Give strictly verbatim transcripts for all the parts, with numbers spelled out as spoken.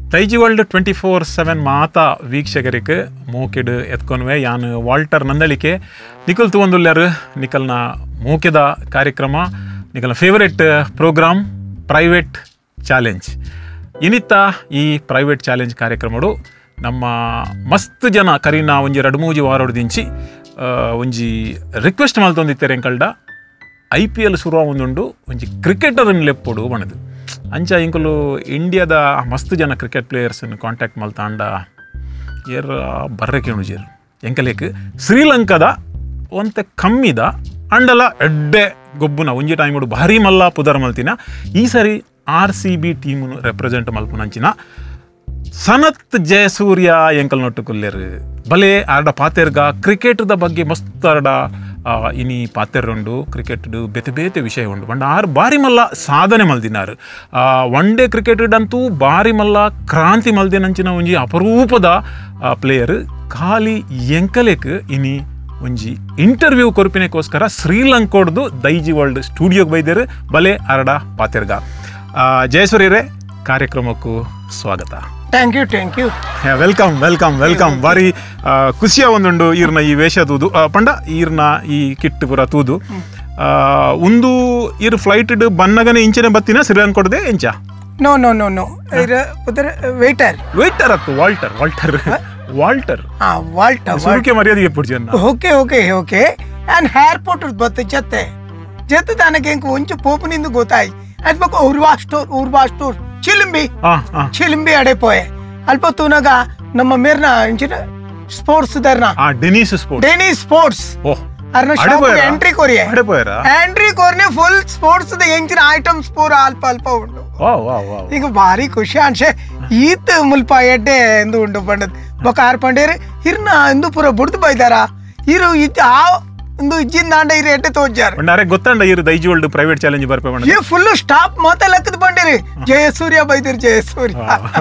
Daijiworld twenty-four seven ಮಾತಾ ವೀಕ್ಷಕರಿಗೆ ಮೋಕೆಡ್ ಎತ್ಕೊಂಡ್ವೆ ಯಾನು Walter Nandalike ನಿಕಲ್ ತಗೊಂಡುಲ್ಲಾರು ನಿಕಲ್ನ ಮೋಕೆದ ಕಾರ್ಯಕ್ರಮ ನಿಕಲ್ನ ಫೇವರೇಟ್ ಪ್ರೋಗ್ರಾಮ್ ಪ್ರೈವೇಟ್ ಚಾಲೆಂಜ್ ಇನ್ನಿತ್ತ ಈ ಪ್ರೈವೇಟ್ ಚಾಲೆಂಜ್ ಕಾರ್ಯಕ್ರಮಡು ನಮ್ಮ ಮಸ್ತ್ ಜನ ಕರೀನ ಒಂಜಿ ಎರಡು ಮೂಜಿ ವಾರೊಡ್ದಿಂಚಿ ಒಂಜಿ ರಿಕ್ವೆಸ್ಟ್ ಮಲ್ತೊಂದಿತ್ತಾರೆ ಎಂಕಲ್ಡ ಐ ಪಿ ಎಲ್ ಶುರು ಒಂದುಂಡು ಒಂಜಿ ಕ್ರಿಕೆಟರ್ನ ಲೆಪ್ಪೊಡು ಬಣದು ಅಂಚ ಇಂಕಲು ಇಂಡಿಯಾದ ಮಸ್ತ್ ಜನ ಕ್ರಿಕೆಟ್ ಪ್ಲೇಯರ್ಸನ್ನು ಕಾಂಟ್ಯಾಕ್ಟ್ ಮಲ್ತಾಂಡ ಏರ್ ಬರ್ರೆ ಕೇಳುಜೇರು ಎಂಕಲೇಕ್ ಶ್ರೀಲಂಕಾದ ಒಂತೆ ಕಮ್ಮಿದ ಅಂಡಲ ಎಡ್ಡೆ ಗೊಬ್ಬುನ ಒಂಜಿ ಟೈಮುಡು ಭಾರಿ ಮಲ್ಲ ಪುದರ್ ಮಲ್ತಿನ ಈ ಸರಿ ಆರ್ ಸಿ ಬಿ ಟೀಮನ್ನು ರೆಪ್ರೆಸೆಂಟ್ ಮಲ್ಪುನಂಚಿನ ಸನತ್ ಜಯಸೂರ್ಯ ಎಂಕಲ್ ನೊಟ್ಟುಕುಲ್ಲೇರು ಬಲೆ ಆರ್ಡ ಪಾತೆರ್ಗ ಕ್ರಿಕೆಟ್ದ ಬಗ್ಗೆ ಮಸ್ತ್ ಆರ್ಡ ಇನಿ ಪಾತೆರುಂಡು ಕ್ರಿಕೆಟ್ ಬೇತೆ ಬೇತೆ ವಿಷಯ ಉಂಡು ಬಂಡ ಆರು ಬಾರಿ ಮಲ್ಲ ಸಾಧನೆ ಮಲ್ದಿನಾರು ಒನ್ ಡೇ ಕ್ರಿಕೆಟಂತೂ ಬಾರಿ ಮಲ್ಲ ಕ್ರಾಂತಿ ಮಲ್ದಿನಂಚಿನ ಒಂಜಿ ಅಪರೂಪದ ಪ್ಲೇಯರ್ ಖಾಲಿ ಎಂಕಲೇಕ್ ಇನಿ ಒಂಜಿ ಇಂಟರ್ವ್ಯೂ ಕೊರಪಿನಕ್ಕೋಸ್ಕರ ಶ್ರೀಲಂಕೋಡ್ದು ದೈಜಿ ವರ್ಲ್ಡ್ ಸ್ಟುಡಿಯೋಗೆ ಬೈದೇರು ಬಲೆ ಆರ್ಡ ಪಾತೆರ್ಗ ಜಯಸೂರ್ಯರೇ ಕಾರ್ಯಕ್ರಮಕ್ಕೂ ಸ್ವಾಗತ. Thank you thank you welcome welcome welcome ಬಾರಿ ಖುಷಿಯ ಒಂದುಂಡು ಈರ್ನ ಈ ವೇಷ ತೂದು ಪಂಡ ಈರ್ನ ಈ ಕಿಟ್ ಪುರ ತೂದು ಒಂದು ಈರ್ ಫ್ಲೈಟ್ ಬನ್ನಗನೆ ಇಂಚನೆ ಬತ್ತಿನ ಶ್ರೀಲಂಕೋಡ್ದೆ ಎಂಚ no no no no waiter waiter ಅತ್ತು ವಾಲ್ಟರ್ ವಾಲ್ಟರ್ ವಾಲ್ಟರ್ ಹಾ ವಾಲ್ಟರ್ ಸುರುಕೆ ಮರ್ಯಾದೆಗೆ ಪುಡ್ಜನ್ನ okay okay okay and airport ಬತ್ತೆ ಜತೆ ಜತೆ ತನಗೆ ಎಂಕು ಒಂಚು ಪೋಪನಿಂದ ಗೊತ್ತಾಯಿ ಅದು ಬಕ್ಕ ಉರ್ವಾ ಸ್ಟೋರ್ ಉರ್ವಾ ಸ್ಟೋರ್ ಚಿಲಿಂಬಿ ಚಿಲಿಂಬಿ ಅಡೆ ಪೋಯೆ ಅಲ್ಪ ತೂನಾಗ ನಮ್ಮ ಮೇರ್ನ ಇಂಚಿನ ಸ್ಪೋರ್ಟ್ಸ್ ದರ್ನ ಡೆನಿಸ್ ಸ್ಪೋರ್ಟ್ಸ್ ಡೆನಿಸ್ ಸ್ಪೋರ್ಟ್ಸ್ ಅರ್ನ ಶಾಪ್ ಎಂಟ್ರಿ ಕೊರಿಯೆ ಎಂಟ್ರಿ ಕೊರ್ನೆ ಫುಲ್ ಸ್ಪೋರ್ಟ್ಸ್ ದ ಎಂಚಿನ ಐಟಮ್ಸ್ ಪೂರ ಅಲ್ಪ ಅಲ್ಪ ಉಂಡು ಈಗ ಭಾರಿ ಖುಷಿ ಅನ್ಸೆ ಈತ್ ಮುಲ್ಪ ಎಡ್ಡೆ ಎಂದು ಉಂಡು ಪಂಡದ್ ಬೊಕ್ಕ ಆರ್ ಪಂಡೇರು ಇರ್ನ ಎಂದು ಪೂರ ಬುಡ್ದು ಬೈದಾರ ಇರು ಇದ್ ಆ ಒಂದು ಇಜ್ಜಿನ ದಾಂಡ ಇರು ಎಡ್ಡೆ ತೋಜಾರ ಬಂಡಾರೆ ಗೊತ್ತಂಡ ಇರು ದೈಜಿವರ್ಲ್ಡ್ ಪ್ರೈವೇಟ್ ಚಾಲೆಂಜ್ ಬರ್ಪೆ ಬಂಡ ಈ ಫುಲ್ ಸ್ಟಾಪ್ ಮಾತ ಲೆಕ್ಕದ ಬಂಡಿರಿ ಜಯಸೂರ್ಯ ಬೈದಿರಿ ಜಯಸೂರ್ಯ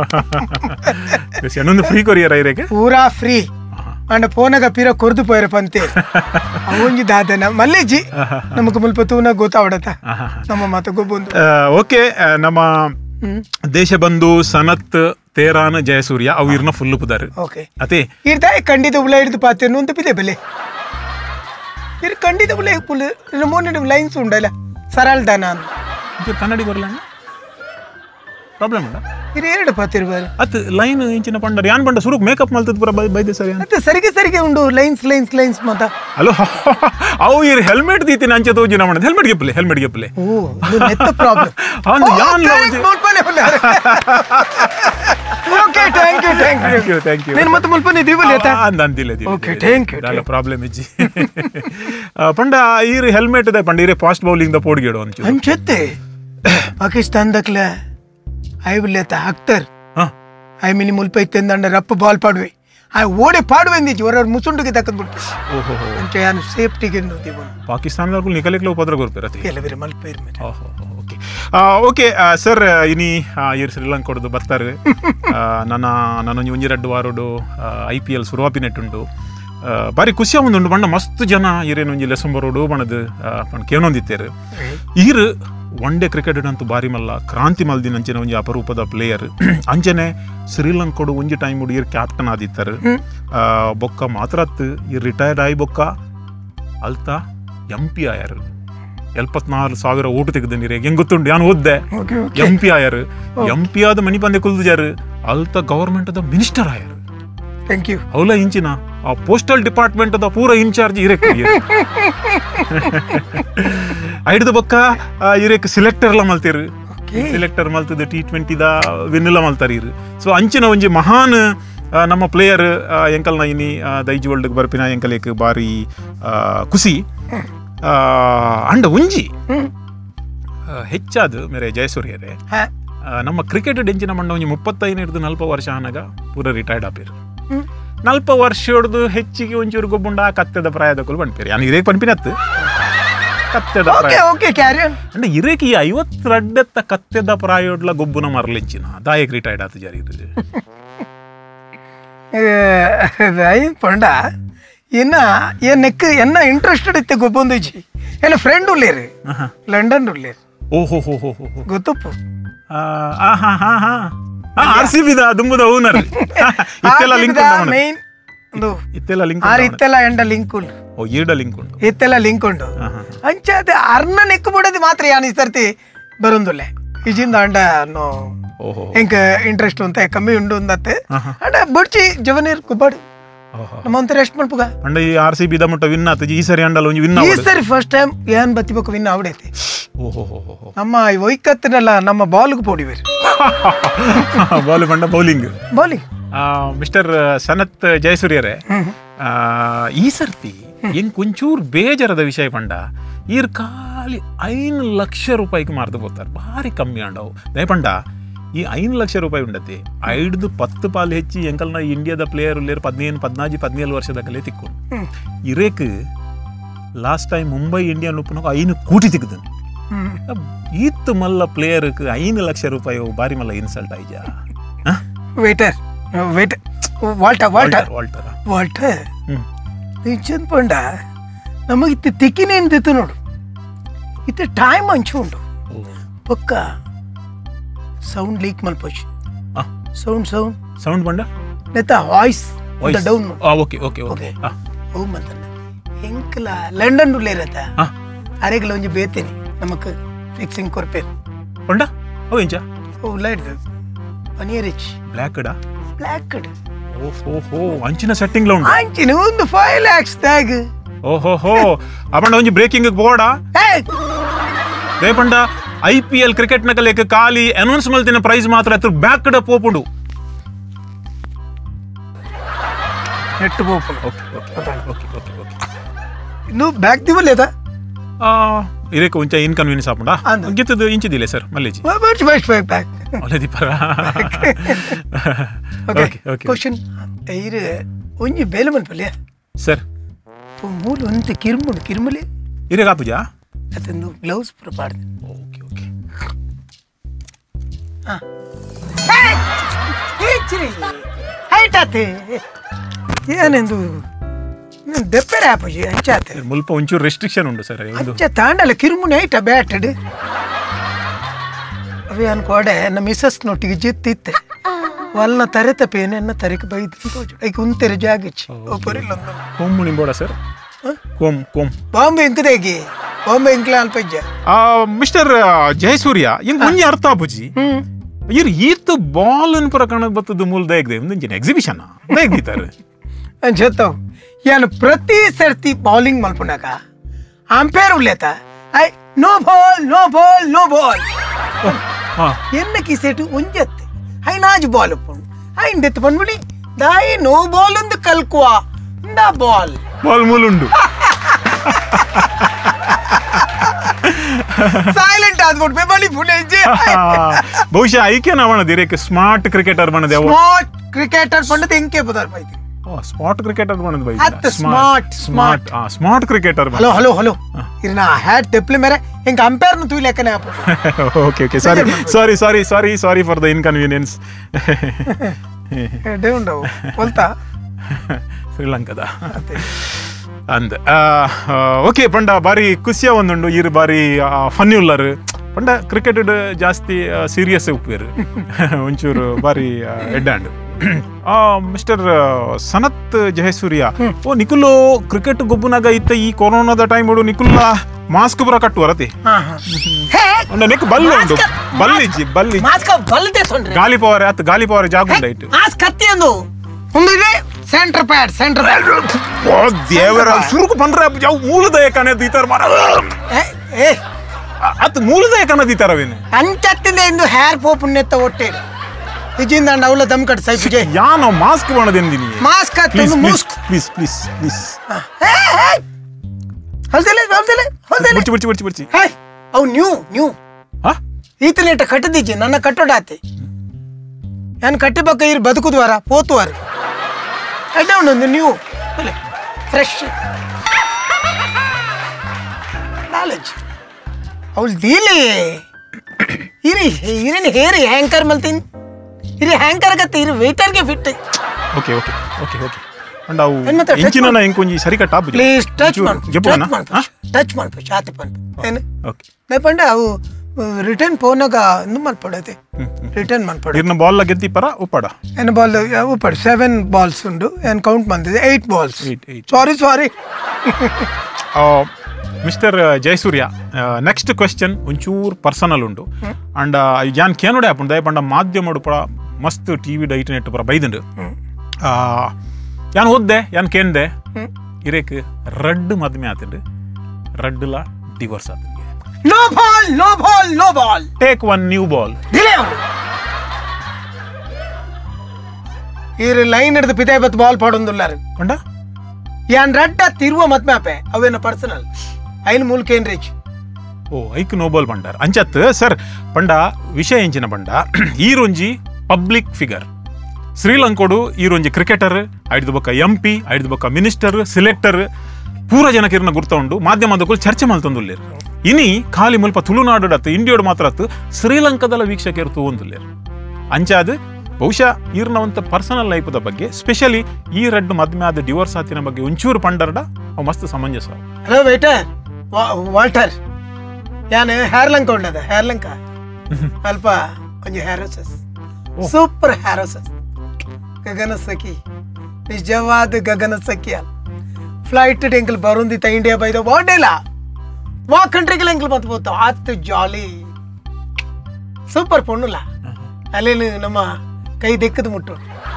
ಇನ್ನೊಂದು ಫ್ರೀ ಕೊರಿಯರ್ ಐರೇಗೆ ಪೂರಾ ಫ್ರೀ ಅಂಡ ಫೋನಾಗ ಪೀರ ಕೊರ್ದು ಪೋಯರ ಪಂತೆ ಅವೊಂಜಿ ದಾದನ ಮಲ್ಲೇಜಿ ನಮಕ್ ಮುಲ್ಪ ತೂನ ಗೊತ್ತಾವಡತ ನಮ್ಮ ಮಾತು ಗೊಬ್ಬೊಂದು ಓಕೆ ನಮ್ಮ ದೇಶ ಬಂಧು ಸನತ್ ತೇರಾನ್ ಜಯಸೂರ್ಯ ಅವು ಇರ್ನ ಫುಲ್ ಪುದಾರು ಓಕೆ ಅದೇ ಇರ್ತಾ ಖಂಡಿತ ಉಳ ಹಿಡಿದು ಪಾತೇನು ಅಂತ ಪಿಲೆ ಬೆಲೆ ಇರ್ ಖಂಡಿತ ಉಳ ಪುಲ್ ಮೂರು ಲೈನ್ಸ್ ಉಂಡಲ್ಲ ಸರಳ ದಾನ ಅಂತ ಕನ್ನಡಿ ಬರಲ್ಲ ಪ್ರಾಬ್ಲಮ್ ಉಂಡ ಇರು ಎರಡು ಪಾತಿರ್ಬಾರು ಅತ್ ಲೈನ್ ಇಂಚಿನ ಪಂಡರ್ ಯಾನ್ ಪಂಡ ಸುರುಕ್ ಮೇಕಪ್ ಮಲ್ತದ ಪುರ ಬೈದೆ ಸರಿ ಮತ್ತೆ ಸರಿಗೆ ಸರಿಗೆ ಉಂಡು ಲೈನ್ಸ್ ಲೈನ್ಸ್ ಲೈನ್ಸ್ ಮಾತ ಅಲೋ ಅವು ಇರ್ ಹೆಲ್ಮೆಟ್ ದೀತಿನ ಅಂಚೆ ತೋಜಿನ ಮಾಡದ ಹೆಲ್ಮೆಟ್ ಗೆಪ್ಪಲೆ ಹೆಲ್ಮೆಟ್ ಗೆಪ್ಪಲೆ ಓ ಇದು ನೆತ್ತ ಪ್ರಾಬ್ಲಮ್ ಅಂದು ಯಾನ್ ಲೌಂಜ್ ಮುಲ್ಪನೆ ಹುಲ್ಲಾರೆ okay thank you thank you thank you ನೀನು ಮತ್ತೆ ಮುಲ್ಪನೆ ದಿವಲಿ ಆತಾ ಅಂದ ಅಂದಿಲ್ಲ ದಿ ಓಕೆ ಥ್ಯಾಂಕ್ ಯು ದಾಲ ಪ್ರಾಬ್ಲಮ್ ಇಜ್ಜಿ ಪಂಡ ಇರ್ ಹೆಲ್ಮೆಟ್ ದ ಪಂಡ ಇರೆ ಫಾಸ್ಟ್ ಬೌಲಿಂಗ್ ದ ಪೋಡ್ಗೆಡು ಅಂಚೆ ಅಂಚೆತ್ತೆ ಪಾಕಿಸ್ತಾನ ದಕ್ಲ ಐ ಬಿಲ್ಲೇತ ಅಕ್ತರ್ ಐ ಮಿನಿ ಮುಲ್ಪ ಇತ್ತಂದಂಡ ರಪ್ಪ ಬಾಲ್ ಪಾಡುವೆ ಆ ಓಡೆ ಪಾಡುವೆ ಅಂದಿಜ್ಜಿ ಹೊರ ಮುಸುಂಡುಗೆ ತಕ್ಕದ್ ಬಿಟ್ಟು ಓಹೋ ಅಂಚೆ ಯಾನು ಸೇಫ್ಟಿಗೆ ನೋಡಿವನು ಪಾಕಿಸ್ತಾನದವ್ರು ನಿಕಲೆಕ್ಲ ಉಪದ್ರ ಗೊರ್ಪಿರತ್ತೆ ಕೆಲವರೆ ಮಲ್ಪ ಇರ್ಮೇಲೆ ಓಹೋ ಓಕೆ ಓಕೆ ಸರ್ ಇನಿ ಇರ್ ಶ್ರೀಲಂಕೋಡ್ದು ಬರ್ತಾರೆ ನನ್ನ ನಾನೊಂಜಿ ಒಂಜಿ ಎರಡು ವಾರೋಡು ಐ ಪಿ ಎಲ್ ಶುರುವಾಪಿನೆಟ್ಟುಂಡು ಬಾರಿ ಖುಷಿಯ ಒಂದುಂಡು ಬಣ್ಣ ಮಸ್ತ್ ಜನ ಇರೇನು ಒಂಜಿ ಲೆಸಂಬರೋಡು ಬಣ್ಣದು ಪಂಡ ಕೇನೊಂದಿತ್ತೇರು ಈರ್ ಒನ್ ಡೇ ಕ್ರಿಕೆಟ್ ಅಂತೂ ಬಾರಿ ಮಲ್ಲ ಕ್ರಾಂತಿ ಮಲ್ದಿನಂಚಿನ ಒಂಜಿ ಅಪರೂಪದ ಪ್ಲೇಯರ್ ಅಂಚನೆ ಶ್ರೀಲಂಕೋಡು ಒಂಜಿ ಟೈಮ್ ಉಡು ಇರ್ ಕ್ಯಾಪ್ಟನ್ ಆದಿತ್ತಾರೆ ಬೊಕ್ಕ ಮಾತ್ರತ್ ಇರ್ ರಿಟೈರ್ಡ್ ಆಯ್ ಬೊಕ್ಕ ಅಲ್ತ ಎಂ ಪಿ ಆಯರ್ ಎಲ್ಪತ್ನಾರು ಸಾವಿರ ಓಟು ತೆಗೆದ ನೀರು ಹೆಂಗ್ ಗೊತ್ತುಂಡು ಯಾನು ಓದ್ದೆ ಎಂ ಪಿ ಆಯರ್ ಎಂ ಪಿ ಆದ ಮನಿ ಬಂದೆ ಕುಲ್ದಾರ್ ಅಲ್ತ ಗವರ್ಮೆಂಟ್ ದ ಮಿನಿಸ್ಟರ್ ಆಯರ್ ಥ್ಯಾಂಕ್ ಯು ಅವಲ ಇಂಚಿನ ಆ ಪೋಸ್ಟಲ್ ಡಿಪಾರ್ಟ್ಮೆಂಟ್ ದ ಪೂರ ಇನ್ಚಾರ್ಜ್ ಇರೇಕ್ ಐಡ್ದ ಬೊಕ್ಕ ಇರೇಕ್ ಸಿಲೆಕ್ಟರ್ಲ ಮಲ್ತೇರು ಸಿಲೆಕ್ಟರ್ ಮಲ್ತದ ಟಿ ಟ್ವೆಂಟಿದ ವಿನ್ನೆಲ್ಲ ಮಲ್ತಾರ ಇರು ಸೊ ಅಂಚಿನ ಒಂಜಿ ಮಹಾನ್ ನಮ್ಮ ಪ್ಲೇಯರ್ ಎಂಕಲ್ನ ಇನಿ ದೈಜಿ ವರ್ಲ್ಡ್ ಬರ್ಪಿನ ಎಂಕಲೇಕ್ ಬಾರಿ ಖುಷಿ ಅಂಡ ಒಂಜಿ ಹೆಚ್ಚಾದ ಮೇರೆ ಜಯಸೂರ್ಯರೇ ನಮ್ಮ ಕ್ರಿಕೆಟ್ ಡೆಂಚಿನ ಮಂಡ ಒಂಜಿ ಮುಪ್ಪತ್ತೈದು ಹಿಡಿದು ನಲ್ಪ ವರ್ಷ ಆನಾಗ ಪೂರ ರಿಟೈರ್ಡ್ ಆಪೇರು ನಲ್ಪ ವರ್ಷ ಹಿಡ್ದು ಹೆಚ್ಚಿಗೆ ಒಂಚೂರು ಗೊಬ್ಬುಂಡ ಕತ್ತೆದ ಪ್ರಾಯದಕ್ಕೂ ಬಣ್ಪೇರಿ ನಾನು ಇರೇಕ್ ಪನ್ಪಿನತ್ತು ಕತ್ತೆದ ಪ್ರಾಯ ಅಂದ್ರೆ ಇರೇಕ್ ಈ ಐವತ್ತೆರಡತ್ತ ಕತ್ತೆದ ಪ್ರಾಯೋಡ್ಲ ಗೊಬ್ಬುನ ಮರಲಿಂಚಿನ ದಾಯಕ್ ರಿಟೈರ್ಡ್ ಆತ ಜಾರಿ ಪಂಡ ಇನ್ನ ಏನಕ್ಕೆ ಎನ್ನ ಇಂಟ್ರೆಸ್ಟೆಡ್ ಇತ್ತೆ ಗೊಬ್ಬೊಂದಿಜಿ ಎಲ್ಲ ಫ್ರೆಂಡ್ ಉಳ್ಳೇರಿ ಲಂಡನ್ ಉಳ್ಳೇರಿ ಓಹೋ ಹೋ ಹೋ ಹೋ ಗೊತ್ತಪ್ಪು ಆ ಹಾ ಹಾ ಹಾ R C B da ದುಂಬುದ ಓನರ್ ಇತ್ತೆಲ್ಲ ಲಿಂಕ್ ಉಂಟು ಮೇನ್ ಒಂದು ಇತ್ತೆಲ್ಲ ಲಿಂಕ್ ಆರ್ ಇತ್ತೆಲ್ಲ ಎಂಡ ಲಿಂಕ್ ಉಂಟು ಓ ಈಡ ಲಿಂಕ್ ಉಂಟು ಇತ್ತೆಲ್ಲ ಲಿಂಕ್ ಉಂಟು ಅಂಚದೆ ಅರ್ನ ನೆಕ್ಕು ಬಿಡೋದು ಮಾತ್ರ ಯಾನ್ ಈ ಸರ್ತಿ ಬರೊಂದುಲ್ಲೆ ಇಜಿಂದ ಅಂಡ ನೋ ಓಹೋ ಎಂಕ ಇಂಟ್ರೆಸ್ಟ್ ಅಂತ ಕಮ್ಮಿ ಉಂಡು ಅಂದತ್ತೆ ಅಂಡ ಬಡ್ಚಿ ಜವನೀರ್ ಕುಬಾಡಿ ನಮ್ಮ ಒಂತರ ಎಷ್ಟು ಮಲ್ಪುಗ ಅಂಡ ಈ R C B ದ ಮುಟ್ಟ ವಿನ್ ಆತ ಈ ಸರಿ ಅಂಡಲ್ಲ ಒಂಜಿ ವಿನ್ ಈ ಸರಿ ಫಸ್ಟ್ ಟೈಮ್ ಏನ್ ಬತ್ತಿಬೇಕು ವಿನ್ ಆವಡೈತಿ ಓಹೋ ನಮ್ಮ ಒಯ್ಕತ್ತಿನಲ್ಲ ನಮ್ಮ ಬಾಲ್ಗೆ ಪೋಡಿವೇರಿ ಬಾಲ್ ಬಂಡ ಬೌಲಿಂಗ್ ಬೌಲಿಂಗ್ ಮಿಸ್ಟರ್ ಸನತ್ ಜಯಸೂರ್ಯರೇ ಈ ಸರ್ತಿ ಹೆಂಗ್ ಕೊಂಚೂರು ಬೇಜಾರದ ವಿಷಯ ಪಂಡ ಈರ್ ಖಾಲಿ ಐದು ಲಕ್ಷ ರೂಪಾಯಿಗೆ ಮಾರ್ದು ಹೋಗ್ತಾರೆ ಭಾರಿ ಕಮ್ಮಿ ಅಂಡವು ದಯಪಂಡ ಈ ಐದು ಲಕ್ಷ ರೂಪಾಯಿ ಉಂಡತಿ ಐದು ಪತ್ತು ಪಾಲು ಹೆಚ್ಚಿ ಎಂಕಲ್ನ ಇಂಡಿಯಾದ ಪ್ಲೇಯರ್ ಉಳ್ಳೇರು ಪದಿನೇನು ಪದ್ನಾಜು ಪದಿನೇಳು ವರ್ಷದಾಗಲೇ ತಿಕ್ಕೊಂಡು ಇರೇಕ್ ಲಾಸ್ಟ್ ಟೈಮ್ ಮುಂಬೈ ಇಂಡಿಯನ್ ಉಪ್ಪನಾಗ ಐನು ಕೋಟಿ ತಿಕ್ದು ಈತ್ ಮಲ್ಲ ಪ್ಲೇಯರ್ಕ್ ಐದು ಲಕ್ಷ ರೂಪಾಯಿ ಬಾರಿ ಮಲ್ಲ ಇನ್ಸಲ್ಟ್ ಆಯ್ಜ waiter waiter Walter Walter Walter Walter ನಿಜನ್ ಪಂಡ ನಮಗೆ ಇತ್ತು ತಿಕ್ಕಿನೇನು ತಿತ್ತು ನೋಡು ಇತ್ತು ಟೈಮ್ ಹಂಚು ಉಂಟು ಪಕ್ಕ ಸೌಂಡ್ ಲೀಕ್ ಮಲ್ಪೋಚ್ ಸೌಂಡ್ ಸೌಂಡ್ ಸೌಂಡ್ ಬಂಡ ನೆತ್ತ voice down okay okay okay ಓ ಮತ್ತ ಹೆಂಕಲ ಲಂಡನ್ ಉಳ್ಳೆ ಇರತ್ತ ಅರೆಗಲ ಒಂಜಿ ಬೇತೇನೆ ನಮಕ್ ಫಿಕ್ಸಿಂಗ್ ಕೊರ್ಪೇರು ಬಂಡ ಓ ಇಂಚ ಓ ಲೈಟ್ ಪನಿಯರಿಚ್ ಬ್ಲ್ಯಾಕ್ ಡಾ ಬ್ಲ್ಯಾಕ್ ಡ್ ಓಹೋ ಹೋ ಅಂಚಿನ ಸೆಟ್ಟಿಂಗ್ ಲೌಂಡ್ ಅಂಚಿನ ಒಂದು ಐದು ಲಕ್ಷ ಟ್ಯಾಗ್ ಓಹೋ ಹೋ ಅಪಂಡ ಒಂಜಿ ಬ್ರೇಕಿಂಗ್ ಬೋರ್ಡ ದೇ ಪಂಡ ಐ ಪಿ ಎಲ್ ಕ್ರಿಕೆಟ್ ನ ಕಲೆಕ್ ಖಾಲಿ ಅನೌನ್ಸ್ ಮಲ್ತಿನ ಪ್ರೈಸ್ ಮಾತ್ರ ಅದ್ರ ಬ್ಯಾಕ್ ಡ ಪೋಪುಂಡು ನೆಟ್ ಪೋಪುಂಡು okay okay okay okay okay ಇನ್ನು ಬ್ಯಾಕ್ ದಿವಲೇದ ಆ ಇರೇಕ ಒಂಚ ಇನ್ಕನ್ವೀನಿಯನ್ಸ್ ಆಪುಂಡ ಗಿತ್ತದು ಇಂಚಿದಿಲ್ಲ ಸರ್ ಮಲ್ಲೇಜಿ ಬರ್ಚ್ ಬರ್ಚ್ ಬ್ಯಾಕ್ ಬ್ಯಾಕ್ ಒಳ್ಳೆ ದೀಪರ ಓಕೆ ಓಕೆ ಕ್ವೆಶ್ಚನ್ ಐರೆ ಒಂಜಿ ಬೇಲೆ ಮನ್ಪಲ್ಯ ಸರ್ ಮೂಲ ಒಂತೆ ಕಿರ್ಮುಂಡು ಕಿರ್ಮಲಿ ಇರೇಗ ಆಪುಜಾ ಅತಂದು ಗ್ಲೌಸ್ ಪ್ರಪಾಡ್ದೆ ಓಕೆ ಓಕೆ ಆ ಏಚ್ರಿ ಹೈಟ್ ಆತೆ ಏನೆಂದು ದೆಪ್ಪರೆ ಆಪುಜಿ ಅಂಚಾತೆ ಮುಲ್ಪ ಒಂಚೂರು ರೆಸ್ಟ್ರಿಕ್ಷನ್ ಉಂಟು ಸರ್ ಒಂದು ಅಂಚ ತಾಂಡಲ ಕಿರ್ಮುನಿ ಐಟ ಬ್ಯಾಟಡ್ ಅವೆ ಅನ್ಕೋಡೆ ನಮ್ಮ ಮಿಸಸ್ ನೊಟ್ಟಿಗೆ ಜಿತ್ತಿತ್ತೆ ವಲ್ನ ತರೆತ ಪೇನೆ ಅನ್ನ ತರಿಕ ಬೈದು ಐಕ ಉಂತೆರ ಜಾಗಿಚ್ಚಿ ಒಬ್ಬರಿಲ್ಲ ಕೋಮುನಿ ಬೋಡ ಸರ್ ಕೋಮ್ ಕೋಮ್ ಬಾಂಬೆ ಇಂಕದೇಗಿ ಬಾಂಬೆ ಇಂಕ್ಲ ಅಲ್ಪಜ್ಜ ಆ ಮಿಸ್ಟರ್ ಜಯಸೂರ್ಯ ಇಂಗ್ ಒಂಜಿ ಅರ್ಥ ಆಪುಜಿ ಇರ್ ಈತ್ ಬಾಲ್ ಅನ್ ಪ್ರಕರಣ ಬತ್ತದ ಮೂಲ ದಯಗ್ದೆ ಒಂದಿನ ಎಕ್ಸಿಬಿಷನ್ ದಯಗ್ದಿತಾರೆ ಅಂಚತ್ತವ್ ಏನು ಪ್ರತಿ ಸರ್ತಿ ಬೌಲಿಂಗ್ ಮಲ್ಪುನಾಗ ಅಂಪೇರ್ ಉಳ್ಳೇತ ಐ no ball no ball no ball ಎನ್ನ ಕಿಸೆಟು ಒಂಜತ್ತೆ ಐನಾಜು ಬಾಲ್ ಉಪ್ಪುಂಡು ಐಂದೆತ್ತು ಬಂದ್ಬಿಡಿ ದಾಯಿ ನೋ ಬಾಲ್ ಒಂದು ಕಲ್ಕುವ ಇಂದ ಬಾಲ್ ಬಾಲ್ ಮೂಲುಂಡು ಸೈಲೆಂಟ್ ಆದ್ಬಿಟ್ಟು ಬಲಿ ಪುಣೆಜ್ಜೆ ಬಹುಶಃ ಐಕ್ಯನ ಅವನದು ಇರೇಕೆ ಸ್ಮಾರ್ಟ್ ಕ್ರಿಕೆಟರ್ ಬಣ್ಣದೆ ಸ್ಮಾರ್ಟ್ ಕ್ರಿಕೆಟರ್ ಬಂದದ ಎಂಕೆ ಬದರ್ ಬೈತಿ ಸ್ಮಾರ್ಟ್ ಕ್ರಿಕೆಟರ್ ಬಣ್ಣದ ಬೈ smart smart smart cricketer hello hello hello ಇರ್ನ ಹ್ಯಾಟ್ ತೆಪ್ಲಿ ಮೇರೆ ಹಿಂಗ ಅಂಪೇರ್ ನು ತುಯಿ ಲೆಕ್ಕನೆ ಆಪ okay okay sorry sorry sorry sorry sorry for the inconvenience ಡೇ ಉಂಡವು ಒಲ್ತಾ ಶ್ರೀಲಂಕಾದ ಅಂದ ಓಕೆ ಪಂಡ ಬಾರಿ ಖುಷಿಯ ಒಂದುಂಡು ಇರು ಬಾರಿ ಫನ್ನಿ ಉಳ್ಳರು ಪಂಡ ಕ್ರಿಕೆಟ್ ಜಾಸ್ತಿ ಸೀರಿಯಸ್ ಉಪ್ಪೇರು ಒಂಚೂರು ಬಾರಿ ಎಡ್ಡಾಂಡು ಮಿಸ್ಟರ್ ಸನತ್ ಜಯಸೂರ್ಯ ಓ ನಿಕುಲು ಕ್ರಿಕೆಟ್ ಗೊಬ್ಬುನಾಗ ಇತ್ತ ಈ ಕೊರೋನಾದ ಟೈಮ್ ಉಡು ನಿಕುಲ್ಲ ಮಾಸ್ಕ್ ಪುರ ಕಟ್ಟುವರತಿ ನೆಕ್ ಬಲ್ಲು ಉಂಡು ಬಲ್ಲಿಜ್ಜಿ ಬಲ್ಲಿ ಗಾಲಿ ಪವರ್ ಆತ್ ಗಾಲಿ ಪವರ್ ಜಾಗುಂಡ ಇಟ್ಟು ಸೆಂಟರ್ ಪ್ಯಾಡ್ ಸೆಂಟರ್ ಪ್ಯಾಡ್ ಓ ದೇವರ ಸುರುಕು ಬಂದ್ರೆ ಯಾವ ಮೂಲದಯ ಕಣದ ಈ ತರ ಮಾರ ಅತ್ ಮೂಲದಯ ಕಣದ ಈ ತರವೇನು ಅಂಚತ್ತಿಂದ ಇಂದು ಹೇರ್ ಪೋಪ್ ನೆತ್ತ ಹೊಟ್ಟೆ ಇಜಿಂದ ಅವಳ ದಮ್ ಕಟ್ ಸೈಫಿಗೆ ಯಾ ನಾವು ಮಾಸ್ಕ್ ಮಾಡೋದೆಂದಿನಿ mask please please please please ಹಲ್ದಲೆ ಹಲ್ದಲೆ ಹಲ್ದಲೆ ಬಿಡ್ಚಿ ಬಿಡ್ಚಿ ಬಿಡ್ಚಿ ಬಿಡ್ಚಿ ಹೇ ಅವು ನ್ಯೂ ನ್ಯೂ ಹಾ ಈತನೇಟ ಕಟ್ಟದಿಜ್ಜಿ ನನ್ನ ಕಟ್ಟೋಡಾತೆ ನಾನು ಕಟ್ಟಿಬೇಕ ಇರ್ ಬದುಕುದ್ವಾರ ಪೋತುವಾರ ಅಡ್ಡ ಉಂಟು ನ್ಯೂ ಫ್ರೆಶ್ ನಾಲೆಜ್ ಅವಳು ದೀಲಿ ಇರಿ ಇರೇನು ಹೇರಿ ಹ್ಯಾಂಕರ್ ಮಲ್ತೀನಿ ಇರಿ ಹ್ಯಾಂಕರ್ ಗತ್ತೆ ಇರಿ ವೇಟರ್ಗೆ fit okay okay okay okay and ಅವು ಇಂಚಿನ ಇಂಕೊಂಜಿ ಸರಿ ಕಟ್ಟ ಪ್ಲೀಸ್ ಟಚ್ ಮಾಡು ಟಚ್ ಮಾಡು ಟಚ್ ಮಾಡು ಶಾತಿ ಪಂಡು ಏನು ಓಕೆ ನೇ ಪಂಡ ಅವು ರಿಟರ್ನ್ ಪೋನಾಗ ಇನ್ನು ಮಲ್ಪಡತೆ ರಿಟರ್ನ್ ಮಲ್ಪಡ ಇರ್ನ ಬಾಲ್ ಗೆದ್ದಿ ಪರ ಉಪ್ಪಡ ಎನ್ ಬಾಲ್ ಉಪ್ಪಡ ಸೆವೆನ್ ಬಾಲ್ಸ್ ಉಂಡು ಎನ್ ಕೌಂಟ್ ಬಂದಿದೆ eight balls sorry sorry mister Jayasuriya next question ಒಂಚೂರು ಪರ್ಸನಲ್ ಉಂಡು ಅಂಡ್ ಯಾನ್ ಕೇನುಡೆ ಆಪುಂಡು ದಯಪಂಡ ಮಾಧ್ಯಮಡು ಪಡ ಮಸ್ತ್ ಟಿವಿ ಡೈಟ್ ನೆಟ್ ಪರ ಬೈದುಂಡು ಯಾನ್ ಓದ್ದೆ ಯಾನ್ ಕೇಂದೆ ಇರೇಕ್ ರಡ್ ಮದ್ಮೆ ಆತುಂಡು ರಡ್ಲ ಡಿವೋರ್ಸ್ ಆತುಂಡು No ball, no ball, no ball. Take one new ball. Delay. Here line at the pita but ball padundullaru. Panda? Yan radda tiruva matmape avena personal. Ain mulke enrich. Oh, aik no ball bandar. Anchat sir panda vishaya enchina banda ee ronji public figure. Sri Lankodu ee ronji cricketer, aidu boka M P, aidu boka minister, selector ಪೂರ ಜನಕ್ಕೆ ಇರ್ನ ಗುರ್ತ ಉಂಡು ಮಾಧ್ಯಮದಕ್ಕೂ ಚರ್ಚೆ ಮಲ್ತೊಂದುಲ್ಲೇರು ಇನಿ ಖಾಲಿ ಮುಲ್ಪ ತುಳುನಾಡು ಅತ್ತು ಇಂಡಿಯಾಡು ಮಾತ್ರ ಅತ್ತು ಶ್ರೀಲಂಕಾದಲ್ಲ ವೀಕ್ಷಕರು ತಗೊಂದುಲ್ಲೇರು ಅಂಚಾದ ಬಹುಶಃ ಈರ್ನವಂತ ಪರ್ಸನಲ್ ಲೈಫ್ದ ಬಗ್ಗೆ ಸ್ಪೆಷಲಿ ಈ ರೆಡ್ ಮದ್ಮೆ ಆದ ಡಿವೋರ್ಸ್ ಆತಿನ ಬಗ್ಗೆ ಒಂಚೂರು ಪಂಡರ್ಡ ಅವು ಮಸ್ತ್ ಸಮಂಜಸ ಹಲೋ ವೇಟರ್ ವಾಲ್ಟರ್ ಯಾನ್ ಹೇರ್ಲಂಕ ಉಂಡದ ಹೇರ್ಲಂಕ ಅಲ್ಪ ಒಂಜಿ ಹೇರೋಸಸ್ ಸೂಪರ್ ಹೇರೋಸಸ್ ಗಗನ ಸಖಿ ನಿಜವಾದ ಗಗನ ಸಖಿ ಅಲ್ಲ ಫ್ಲೈಟ್ ಎಂಕಲ್ ಬರುಂದಿತ್ತ ಇಂಡಿಯಾ ಬೈದ ಬಾಂಡೆಲ್ಲ ವಾ ಕಂಟ್ರಿಗೆಲ್ಲ ಎಂಕಲ್ ಬಂತು ಹೋಗ್ತಾವ ಆತು ಜಾಲಿ ಸೂಪರ್ ಪೊಣ್ಣುಲ್ಲ ಅಲ್ಲೇನು ನಮ್ಮ ಕೈ ದೆಕ್ಕದು ಮುಟ್ಟು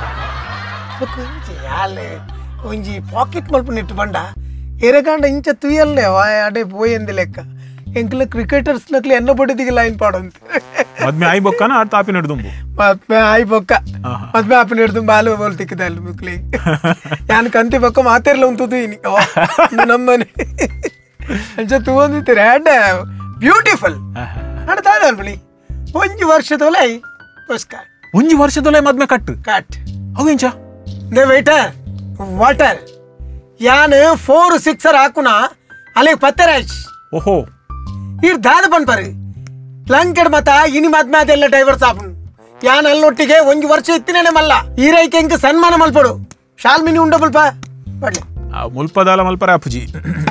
ಯಾಲೆ ಒಂಜಿ ಪಾಕೆಟ್ ಮಲ್ಪನಿಟ್ಟು ಬಂಡ ಎರೆಗಾಂಡ ಇಂಚ ತುಯಲ್ಲೇ ಅಡೆ ಪೋಯಂದಿ ಲೆಕ್ಕ ಎಂಕಲ್ ಕ್ರಿಕೆಟರ್ಸ್ ನಕ್ಲಿ ಎನ್ನ ಬಡಿದಿಗೆ ಲೈನ್ ಪಾಡಂತ ಮದ್ಮೆ ಆಯ್ ಬೊಕ್ಕನ ಆತ ಆಪಿ ನಡ್ದುಂಬು ಮದ್ಮೆ ಆಯ್ ಬೊಕ್ಕ ಮದ್ಮೆ ಆಪಿ ನಡ್ದುಂಬು ಹಾಲು ಬೋಲ್ ತಿಕ್ಕದ ಅಲ್ಲಿ ಮುಕ್ಲಿ ಯಾನ್ ಕಂತಿ ಬೊಕ್ಕ ಮಾತೇರ್ಲ ಉಂತದು ಇನಿ ನಮ್ಮನೆ ಅಂಚ ತೂಂದಿತ್ತೀರಿ ಹ್ಯಾಡ್ ಬ್ಯೂಟಿಫುಲ್ ನಡ್ದಾದ ಅಲ್ಬಳಿ ಒಂಜಿ ವರ್ಷದೊಲೆ ಪುಸ್ಕ ಒಂಜಿ ವರ್ಷದೊಲೆ ಮದ್ಮೆ ಕಟ್ ಕಟ್ ಅವೆಂಚ ದೇ ವೇಟರ್ ವಾಟರ್ ಯಾನ್ ಫೋರ್ ಸಿಕ್ಸರ್ ಹಾಕುನ ಅಲ್ಲಿ ಪತ್ತೆರಾಜ್ ಓಹೋ ಇರ್ ದಾದ ಪನ್ಪರಿ ಲಂಕೆಡ್ ಮತ ಇನಿ ಮದ್ಮೆ ಅದೆಲ್ಲ ಡೈವರ್ಸ್ ಆಪುಂಡು ಯಾನ್ ಅಲ್ಲೊಟ್ಟಿಗೆ ಒಂಜಿ ವರ್ಷ ಇತ್ತಿನೇನೆ ಮಲ್ಲ ಈರೈಕೆ ಎಂಕ ಸನ್ಮಾನ ಮಲ್ಪಡು ಶಾಲ್ಮಿನಿ ಉಂಡ ಮುಲ್ಪ ಬಡ್ಲಿ ಮುಲ್ಪದಾಲ ಮಲ್ಪರ ಅಪ್ಪುಜಿ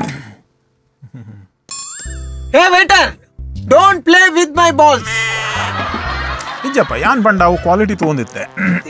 hey waiter don't play with my balls ನಿಜಪ್ಪ ಯಾನ್ ಬಂಡ ಅವು ಕ್ವಾಲಿಟಿ ತಗೊಂಡಿತ್ತೆ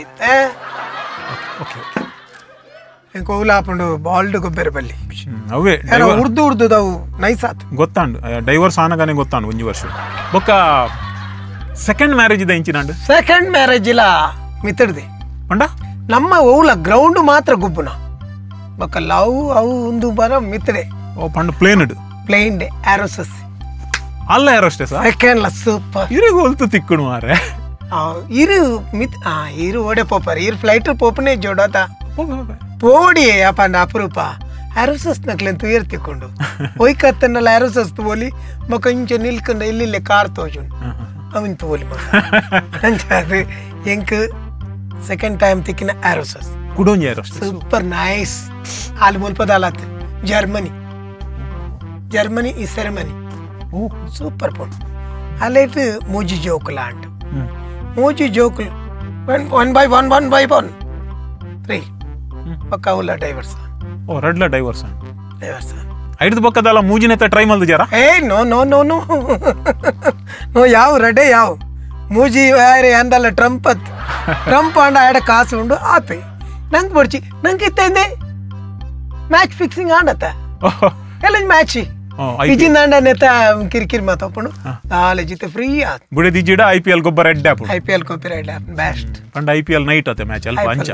ಓಕೆ ಕೋಲ ಹಾಕೊಂಡು ಬಾಲ್ಡ್ ಗೊಬ್ಬರ ಬಲ್ಲಿ ಅವೇ ಉರ್ದು ಉರ್ದುದವು ನೈಸ್ ಆತು ಗೊತ್ತಾಂಡು ಡೈವರ್ಸ್ ಆನಗಾನೆ ಗೊತ್ತಾಂಡು ಒಂಜಿ ವರ್ಷ ಬೊಕ್ಕ ಸೆಕೆಂಡ್ ಮ್ಯಾರೇಜ್ ಇದೆ ಇಂಚಿನಾಂಡು ಸೆಕೆಂಡ್ ಮ್ಯಾರೇಜ್ ಇಲ್ಲ ಮಿತ್ತಡ್ದೆ ಪಂಡ ನಮ್ಮ ಓಲ ಗ್ರೌಂಡ್ ಮಾತ್ರ ಗುಬ್ಬುನ ಬೊಕ್ಕ ಲವ್ ಅವು ಒಂದು ಬರ ಮಿತ್ತಡೆ ಓ ಪಂಡ ಪ್ಲೇನ್ಡ್ ಪ್ಲೇನ್ ಆರೋಸಸ್ ಅಲ್ಲ ಯಾರಷ್ಟೇ ಸರ್ ಸೆಕೆಂಡ್ ಲ ಸೂಪರ್ ಇರು ಹೋಲ್ತು ತಿಕ್ಕುಣು ಮಾರೆ ಇರು ಮಿತ್ ಆ ಇರು ಓಡೆ ಪೋಪರ್ ಇರು ಫ್ಲೈಟ್ ಪೋಪನೆ ಜೋಡಾತ ಪೋಡಿ ಅಪಂಡ ಅಪರೂಪ ಆರೋಸಸ್ ನಕ್ಲೆನ್ ತುಯರ್ ತಿಕ್ಕೊಂಡು ಒಯ್ಕತ್ತನ್ನಲ್ಲ ಆರೋಸಸ್ ತೋಲಿ ಮಕ್ಕ ಇಂಚ ನಿಲ್ಕಂಡ ಇಲ್ಲಿಲ್ಲೇ ಕಾರ್ ತೋಜುಂಡು ಅವನ್ ತೋಲಿ ಅದು ಎಂಕ್ ಸೆಕೆಂಡ್ ಟೈಮ್ ತಿಕ್ಕಿನ ಆರೋಸಸ್ ಕುಡೋಂಜಿ ಆರೋಸ್ ಸೂಪರ್ ನೈಸ್ ಅಲ್ಲಿ ಮುಲ್ಪದಾಲತ್ ಜರ್ಮನಿ ಜರ್ಮನಿ ಈ ಸೆರೆಮನಿ ಸೂಪರ್ ಪೋನ್ ಅಲ್ಲೇಟ್ ಮೂಜಿ ಜೋಕುಲ ಅಂಡ್ ಮೂಜಿ ಜೋಕುಲ್ one by one one by one three ಪಕ್ಕ ಉಲ್ಲ ಡೈವರ್ಸ್ ಓ ರೆಡ್ಲ ಡೈವರ್ಸ್ ಡೈವರ್ಸ್ ಐದು ಪಕ್ಕದಲ್ಲ ಮೂಜಿನೆತ್ತ ಟ್ರೈ ಮಲ್ದು ಜರ ಏ no no no no no ಯಾವ ರೆಡೆ ಯಾವ ಮೂಜಿ ಯಾರೇ ಅಂದಲ್ಲ ಟ್ರಂಪ್ ಅತ್ ಟ್ರಂಪ್ ಅಂಡ ಆಡ ಕಾಸು ಉಂಡು ಆಪೆ ನಂಗೆ ಬಡ್ಚಿ ನಂಗೆ ಇತ್ತಂದೆ ಮ್ಯಾಚ್ ಫಿಕ್ಸಿಂಗ್ ಆಡತ್ತ ಎಲ್ಲ ಮ್ಯಾಚ್ ಇಜಿಂದ ಅಂಡ ನೆತ್ತ ಕಿರಿಕಿರಿ ಮಾತಾಡ್ಕೊಂಡು ನಾಳೆ ಜಿತೆ ಫ್ರೀ ಆತ್ ಬುಡೆ ದಿಜಿಡ ಐ ಪಿ ಎಲ್ ಗೊಬ್ಬರ ರೆಡ್ ಆಪ್ ಐ ಪಿ ಎಲ್ ಗೊಬ್ಬರ ರೆಡ್ ಆಪ್ ಬೆಸ್ಟ್ ಪಂಡ ಐ ಪಿ ಎಲ್ ನೈಟ್ ಅತ್ತೆ ಮ್ಯಾಚ್ ಅಲ್ಪ ಅಂಚ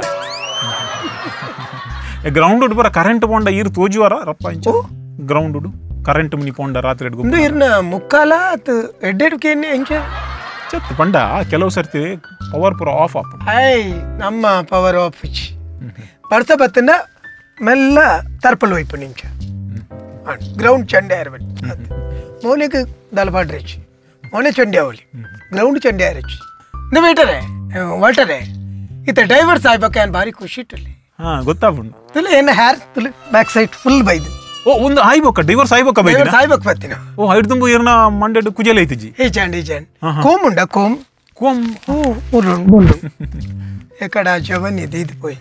ಗ್ರೌಂಡ್ ಉಡ್ ಬರ ಕರೆಂಟ್ ಪೋಂಡ ಈರು ತೋಜುವಾರ ರಪ್ಪ ಇಂಚ ಗ್ರೌಂಡ್ ಉಡು ಕರೆಂಟ್ ಮುನಿ ಪೋಂಡ ರಾತ್ರಿ ಗುಂಡು ಇರ್ನ ಮುಕ್ಕಾಲ ಅತ್ ಎಡ್ಡೆಡ್ ಕೇನೆ ಇಂಚ ಚತ್ ಪಂಡ ಕೆಲವು ಸರ್ತಿ ಪವರ್ ಪೂರ ಆಫ್ ಆಪ್ ಐ ನಮ್ಮ ಪವರ್ ಆಫ್ ಬರ್ಸ ಬತ್ತನ ಮೆಲ್ಲ ತರ್ಪಲ್ ಹೋಯ್ಪು ನಿಂಚ ಗ್ರೌಂಡ್ ಚಂಡೆ ಆರ್ಬಟ್ ಮೌನಿಗೆ ದಲ್ಪಾಡ್ರಿಚ್ ಮೌನೆ ಚಂಡೆ ಅವಲಿ ಗ್ರೌಂಡ್ ಚಂಡೆ ಆರಿಚ್ ನ ವೇಟರೇ ವಾಲ್ಟರೇ ಇತ್ತ ಡೈವರ್ಸ್ ಆಗ್ಬೇಕ ಏನ್ ಭಾರಿ ಖುಷಿ ಇಟ್ಟಲ್ಲಿ ಹಾ ಗೊತ್ತಾಗ್ಬಿಡು ತುಲೆ ಏನ ಹೇರ್ ತುಲೆ ಬ್ಯಾಕ್ ಸೈಡ್ ಫುಲ್ ಬೈದು ಓ ಒಂದು ಆಯ್ಬೇಕ ಡೈವರ್ಸ್ ಆಯ್ಬೇಕ ಬೈದಿನ ಡೈವರ್ಸ್ ಆಯ್ಬೇಕ ಬತ್ತಿನ ಓ ಹೈಡ್ ತುಂಬು ಏರ್ನ ಮಂಡೆಡ್ ಕುಜೆಲ ಐತಿಜಿ ಹೇ ಚಂಡಿ ಚಂಡ್ ಕೋಮ್ ಉಂಡ ಕೋಮ್ ಕೋಮ್ ಓ ಮುರು ಮುರು ಎಕಡ ಜವನಿ ದೀದ್ ಪೋಯ್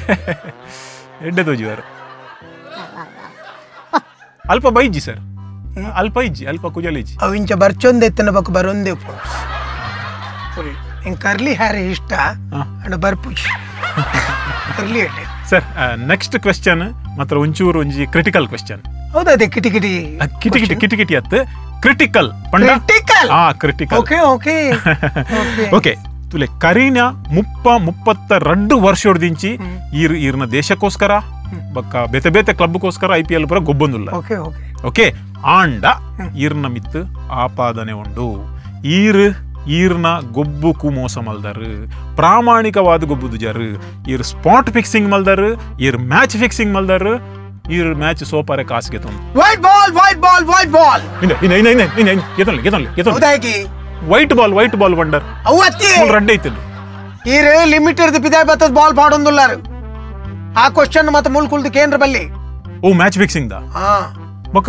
ಎಡ್ಡೆ ತೋಜುವಾರ ಅಲ್ಪ ಬೈಜಿ ಸರ್ ಅಲ್ಪ ಇಜ್ಜಿ ಅಲ್ಪ ಕುಜಲ್ ಇಜ್ಜಿ ಅವು ಇಂಚ ಬರ್ಚೊಂದು ಎತ್ತನ ಬಕ್ ಬರೊಂದೇ ಫುಲ್ ಹಿಂಗೆ ಕರ್ಲಿ ಹ್ಯಾರಿ ಇಷ್ಟ ಅಂಡ್ ಬರ್ಪುಜಿ ಕರ್ಲಿ ಅಡ್ಡೆ ಸರ್ ನೆಕ್ಸ್ಟ್ ಕ್ವೆಶ್ಚನ್ ಮಾತ್ರ ಒಂಚೂರು ಒಂಜಿ ಕ್ರಿಟಿಕಲ್ ಕ್ವೆಶ್ಚನ್ ಹೌದಾ ಅದೇ ಕಿಟಿ ಕಿಟಿ ಕಿಟಿ ಕಿಟಿ ಕಿಟಿ ಕಿಟಿ ಅತ್ತು ಕ್ರಿಟಿಕಲ್ ಕ್ರಿಟಿಕಲ್ ಹಾ ಕ್ರಿಟಿಕಲ್ ಓಕೆ ಓಕೆ ಓಕೆ ತುಲೆ ಕರೀನ ಮುಪ್ಪ ಮುಪ್ಪತ್ತ రెండు ವರ್ಷೋಡ್ದಿಂಚಿ ಈರ್ ಈರ್ನ ದೇಶಕ್ಕೋಸ್ಕರ ಬಕ್ಕ ಬೇತೆ ಬೇತೆ ಕ್ಲಬ್ಗೋಸ್ಕರ ಐ ಪಿ ಎಲ್ ಪುರ ಗೊಬ್ಬೊಂದುಲ್ಲ ಓಕೆ ಓಕೆ ಓಕೆ ಆಂಡ ಈರ್ನ ಮಿತ್ ಆಪಾದನೆ ಉಂಡು ಈರ್ ಈರ್ನ ಗೊಬ್ಬುಕು ಮೋಸ ಮಲ್ದಾರು ಪ್ರಾಮಾಣಿಕವಾದ ಗೊಬ್ಬುದು ಜರು ಈರ್ ಸ್ಪಾಟ್ ಫಿಕ್ಸಿಂಗ್ ಮಲ್ದಾರು ಈರ್ ಮ್ಯಾಚ್ ಫಿಕ್ಸಿಂಗ್ ಮಲ್ದಾರು ಈರ್ ಮ್ಯಾಚ್ ಸೋಪಾರೆ ಕಾಸಿಗೆ ತಂದು white ball white ball white ball ಇನ್ನ ಇನ್ನ ಇನ್ನ ಇನ್ನ ಇನ್ನ ಎತ್ತೊಳ್ಳಿ ಎತ್ತೊಳ್ಳಿ ಎತ್ತೊಳ್ಳಿ ವೈಟ್ ಬಾಲ್ ವೈಟ್ ಬಾಲ್ ಬಂಡರ್ ಅವು ಅತ್ತಿ ರೆಡ್ ಐತಿಲ್ಲ ಈರ್ ಲಿಮಿಟ್ ಇರ್ದು ಪಿದಾಯ್ ಬತ್ತದ ಬಾಲ್ ಪಾಡೊಂದುಲ್ಲಾರು ಆ ಕ್ವಶ್ಚನ್ ಮತ್ತೆ ಮುಲ್ ಕುಲ್ದು ಕೇಂದ್ರ ಬಲ್ಲಿ ಓ ಮ್ಯಾಚ್ ಫಿಕ್ಸಿಂಗ್ ದಾ ಹಾ ಬೊಕ್ಕ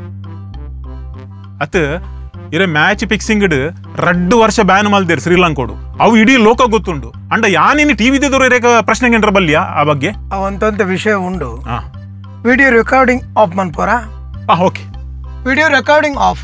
ಅತ್ತ ಇರೆ ಮ್ಯಾಚ್ ಫಿಕ್ಸಿಂಗ್ ಇಡ್ ರಡ್ಡು ವರ್ಷ ಬ್ಯಾನ್ ಮಲ್ದೇರು ಶ್ರೀಲಂಕೋಡು ಅವು ಇಡೀ ಲೋಕ ಗೊತ್ತುಂಡು ಅಂಡ ಯಾನೇನು ಟಿವಿ ದಿದವರು ರೇಖ ಪ್ರಶ್ನೆ ಎಂಟ್ರ ಬಲ್ಲಿಯಾ ಆ ಬಗ್ಗೆ ಅವಂತ ವಿಷಯ ಉಂಡು ವಿಡಿಯೋ ರೆಕಾರ್ಡಿಂಗ್ ಆಫ್ ಮನ್ಪೋರ ಓಕೆ ವಿಡಿಯೋ ರೆಕಾರ್ಡಿಂಗ್ ಆಫ್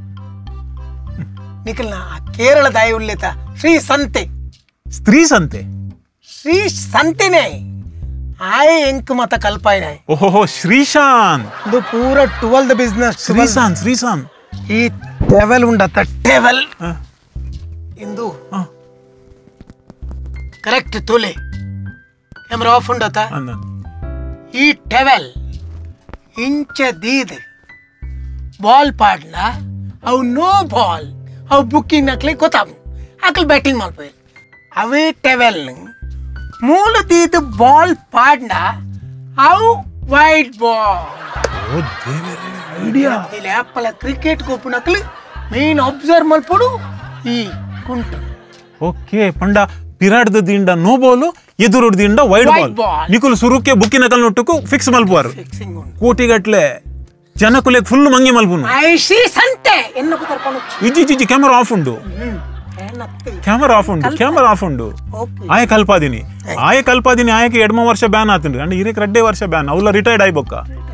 ನಿಖಲ್ನ ಕೇರಳ ದಾಯಿ ಉಲ್ಲೇತ ಶ್ರೀ ಸಂತೆ ಸ್ತ್ರೀ ಸಂತೆ ಶ್ರೀ ಸಂತೆನೆ ಆಯ್ ಎಂಕ್ ಮತ ಕಲ್ಪಾಯಿನ ಓಹೋ ಶ್ರೀಶಾಂತ್ ಇದು ಪೂರ ಟ್ವೆಲ್ತ್ ಬಿಸ್ನೆಸ್ ಶ್ರೀಶಾಂತ್ ಶ್ರೀಶಾಂತ್ ಈ ಟೆವೆಲ್ ಉಂಡತ್ತ ಟೆವೆಲ್ ಇಂದು ಕರೆಕ್ಟ್ ತೋಲೆ ಕ್ಯಾಮ್ರಾ ಆಫ್ ಉಂಡತ್ತ ಈ ಟೆವೆಲ್ ಇಂಚ ದೀದ್ ಬಾಲ್ ಪಾಡ್ಲ ಅವು ನೋ ಬಾಲ್ ಅವು ಬುಕ್ಕಿಂಗ್ ನಕ್ಲಿ ಗೊತ್ತಾವು ಆಕಲ್ ಬ್ಯಾಟಿಂಗ್ ಮಾಡ್ಬೋದು ಅವೇ ಟೆವೆಲ್ ಮೂಲ ದೀದ್ ಬಾಲ್ ಪಾಡ್ನ ಅವು ವೈಟ್ ಬಾಲ್ ಐಡಿಯಾ ಆಪಲ ಕ್ರಿಕೆಟ್ ಗೋಪು ನಕ್ಲಿ ಮೇನ್ ಅಬ್ಸರ್ವ್ ಮಾಡ್ಪಡು ಈ ಕುಂಟು ಓಕೆ ಪಂಡ ಪಿರಾಡ್ದ ದಿಂಡ ನೋ ಬಾಲು ಎದುರು ದಿಂಡ ವೈಟ್ ಬಾಲ್ ನಿಕುಲ್ ಸುರುಕ್ಕೆ ಬುಕ್ಕಿನ ಕಲ್ ನೊಟ್ಟುಕು ಫಿಕ್ಸ್ ಮಲ್ಪುವಾರು ಕೋಟಿಗಟ್ಲೆ ಜನಕುಲೆ ಫುಲ್ ಮಂಗಿ ಮಲ್ಪುನು ಇಜ್ಜಿ ಇಜ್ಜಿ ಕ್ಯಾಮರಾ ಆಫ್ ಉಂಡು ಕ್ಯಾಮರಾ ಆಫ್ ಉಂಡು ಕ್ಯಾಮರಾ ಆಫ್ ಉಂಡು ಆಯ ಕಲ್ಪಾದಿನಿ ಆಯ ಕಲ್ಪಾದಿನಿ ಆಯಕ್ಕೆ ಎಡ್ಮ ವರ್ಷ ಬ್ಯಾನ್ ಆತುಂಡು ಅಂಡ್ ಇರಕ್ಕೆ ರಡ್ಡೆ ವರ್ಷ ಬ್ಯಾನ್ ಅವಲ್ಲ ರಿಟೈರ್ಡ್ ಆಯ್ಬೊಕ್ಕ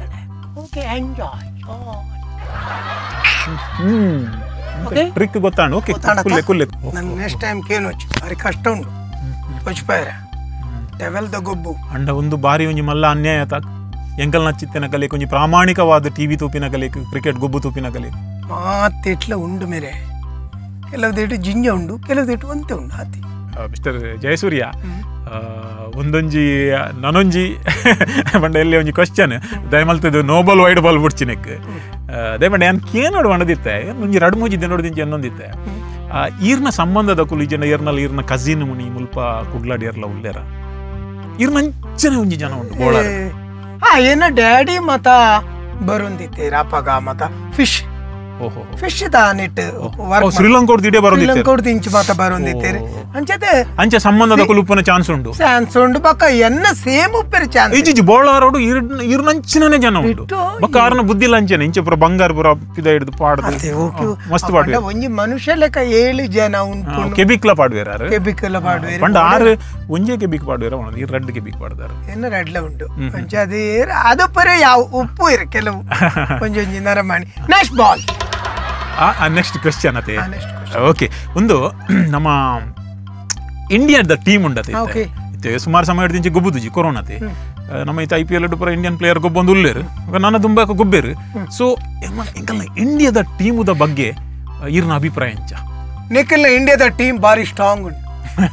ಹ್ಮ್ ಟ್ರಿಕ್ ಗೊತ್ತಾಂಡು ಓಕೆ ಕುಲ್ಲೆ ಕುಲ್ಲೆ ನೆಕ್ಸ್ಟ್ ಟೈಮ್ ಕೇನು ಬಾರಿ ಕಷ್ಟ ಉಂಡು ಪಚ್ಪಾಯರ ಟೆವೆಲ್ ದ ಗೊಬ್ಬು ಅಂಡ ಒಂದು ಬಾರಿ ಒಂಜಿ ಮಲ್ಲ ಅನ್ಯಾಯ ತಾಕ್ ಎಂಕಲ್ ನಚ್ಚಿತ್ತಿನ ಕಲೆ ಕೊಂಚ ಪ್ರಾಮಾಣಿಕವಾದ ಟಿವಿ ತೂಪಿನ ಕಲೆ ಕ್ರಿಕೆಟ್ ಗೊಬ್ಬು ತೂಪಿನ ಕಲೆ ಮಾತೆಟ್ಲ ಉಂಡು ಮೇರೆ ಕೆಲವುದೇಟು ಜಿಂಜ ಉಂಡು ಕೆಲವುದೇಟು ಒಂತೆ ಉಂಡು ಹಾತಿ ಮಿಸ್ಟರ್ ಜಯಸೂರ್ಯ ಒಂದೊಂಜಿ ನನೊಂಜಿ ಬಂಡ ಎಲ್ಲಿ ಒಂಜಿ ಕ್ವಶ್ಚನ್ ದಯಮಲ್ತದು ನೋಬಲ್ ವೈಡ್ ಬಾಲ್ ಬುಡ್ಚಿನಕ್ ದಯಮಂಡ ನಾನು ಕೇನೋಡು ಬಂಡದಿತ್ತೆ ಒಂಜಿ ರಡ್ ಮೂಜಿ ದಿನೋಡ್ದಿಂಚಿ ಅನ್ನೊಂದಿತ್ತೆ ಈರ್ನ ಸಂಬಂಧದ ಕುಲಿ ಜನ ಈರ್ನಲ್ಲಿ ಈರ್ನ ಕಸಿನ್ ಮುನಿ ಮುಲ್ಪ ಕುಡ್ಲಾಡಿ ಇರ್ಲ ಉಳ್ಳೇರ ಈರ್ನ ಅಂಚನೆ ಒಂಜಿ ಜನ ಉಂಟು ಬೋಳಾರ್ ಹಾ ಏನ ಡ್ಯಾಡಿ ಮತ ಬರುಂದಿತ್ತೆ ರಾಪಗ ಮತ ಫಿಶ್ ಓಹೋ ಫಿಶ್ ದ ನೆಟ್ ಶ್ರೀಲಂಕೋಡ್ ದಿಡೆ ಬರುಂದಿತ್ತೆ ಶ್ರೀಲಂಕೋಡ್ ದಿಂಚು ಮತ ಬರುಂದಿತ್ತೆ ಅಂಚತೆ ಅಂಚೆ ಸಂಬಂಧದ ಕುಲುಪನ ಚಾನ್ಸ್ ಉಂಟು ಚಾನ್ಸ್ ಉಂಡು ಬಕ್ಕ ಎನ್ನ ಸೇಮ್ ಉಪ್ಪೆರ ಚಾನ್ಸ್ ಇಜ್ಜಿ ಬೋಳಾರೋಡು ಈರ್ನಂಚಿನೇ ಜನ ಉಂಟು ಬಕ್ಕ ಆರ್ನ ಬುದ್ಧಿ ಲಂಚನೆ ಇಂಚೆ ಪುರ ಬಂಗಾರ ಪುರ ಪಿದ ಹಿಡಿದು ಪಾಡ್ದು ಮಸ್ತ್ ಪಾಡ್ವೆ ಒಂಜಿ ಮನುಷ್ಯ ಲೆಕ್ಕ ಏಳು ಜನ ಉಂಟು ಕೆಬಿಕ್ಲ ಪಾಡ್ವೇರ ಕೆಬಿಕ್ಲ ಪಾಡ್ವೇರ ಪಂಡ ಆರು ಒಂಜೆ ಕೆಬಿಕ್ ಪಾಡ್ವೇರ ಈ ರೆಡ್ ಕೆಬಿಕ್ ಪಾಡ್ದಾರ ಎನ್ನ ರೆಡ್ಲ ಉಂಟು ಅಂಚೆ ಅದೇ ಅದು ಪರ ಯಾವ ಉಪ್ಪು ಇರ ಕೆಲವು ಒಂಜಿ ಒಂಜಿ ನರಮಾಣಿ ನೆಕ್ಸ್ಟ್ ಬಾಲ್ ನೆಕ್ಸ್ಟ್ ಕ್ವೆಶ್ಚನ್ ಅತೆ ಓಕೆ ಒಂದು ನಮ್ಮ ಇಂಡಿಯಾದ ಟೀಮ್ ಉಂಡತೆ ಸುಮಾರು ಸಮಯ ಹಿಡಿದಿಂಚೆ ಗೊಬ್ಬುದುಜಿ ಕೊರೋನಾತೆ ನಮ್ಮ ಐತೆ ಐ ಪಿ ಎಲ್ ಪೂರ ಇಂಡಿಯನ್ ಪ್ಲೇಯರ್ ಗೊಬ್ಬೊಂದು ಉಳ್ಳೇರು ನನ್ನ ತುಂಬ ಗೊಬ್ಬೇರು ಸೊ ಎಂಕಲ್ನ ಇಂಡಿಯಾದ ಟೀಮುದ ಬಗ್ಗೆ ಇರ್ನ ಅಭಿಪ್ರಾಯ ಎಂಚ ನಿಖಲ್ನ ಇಂಡಿಯಾದ ಟೀಮ್ ಬಾರಿ ಸ್ಟ್ರಾಂಗ್ ಉಂಟು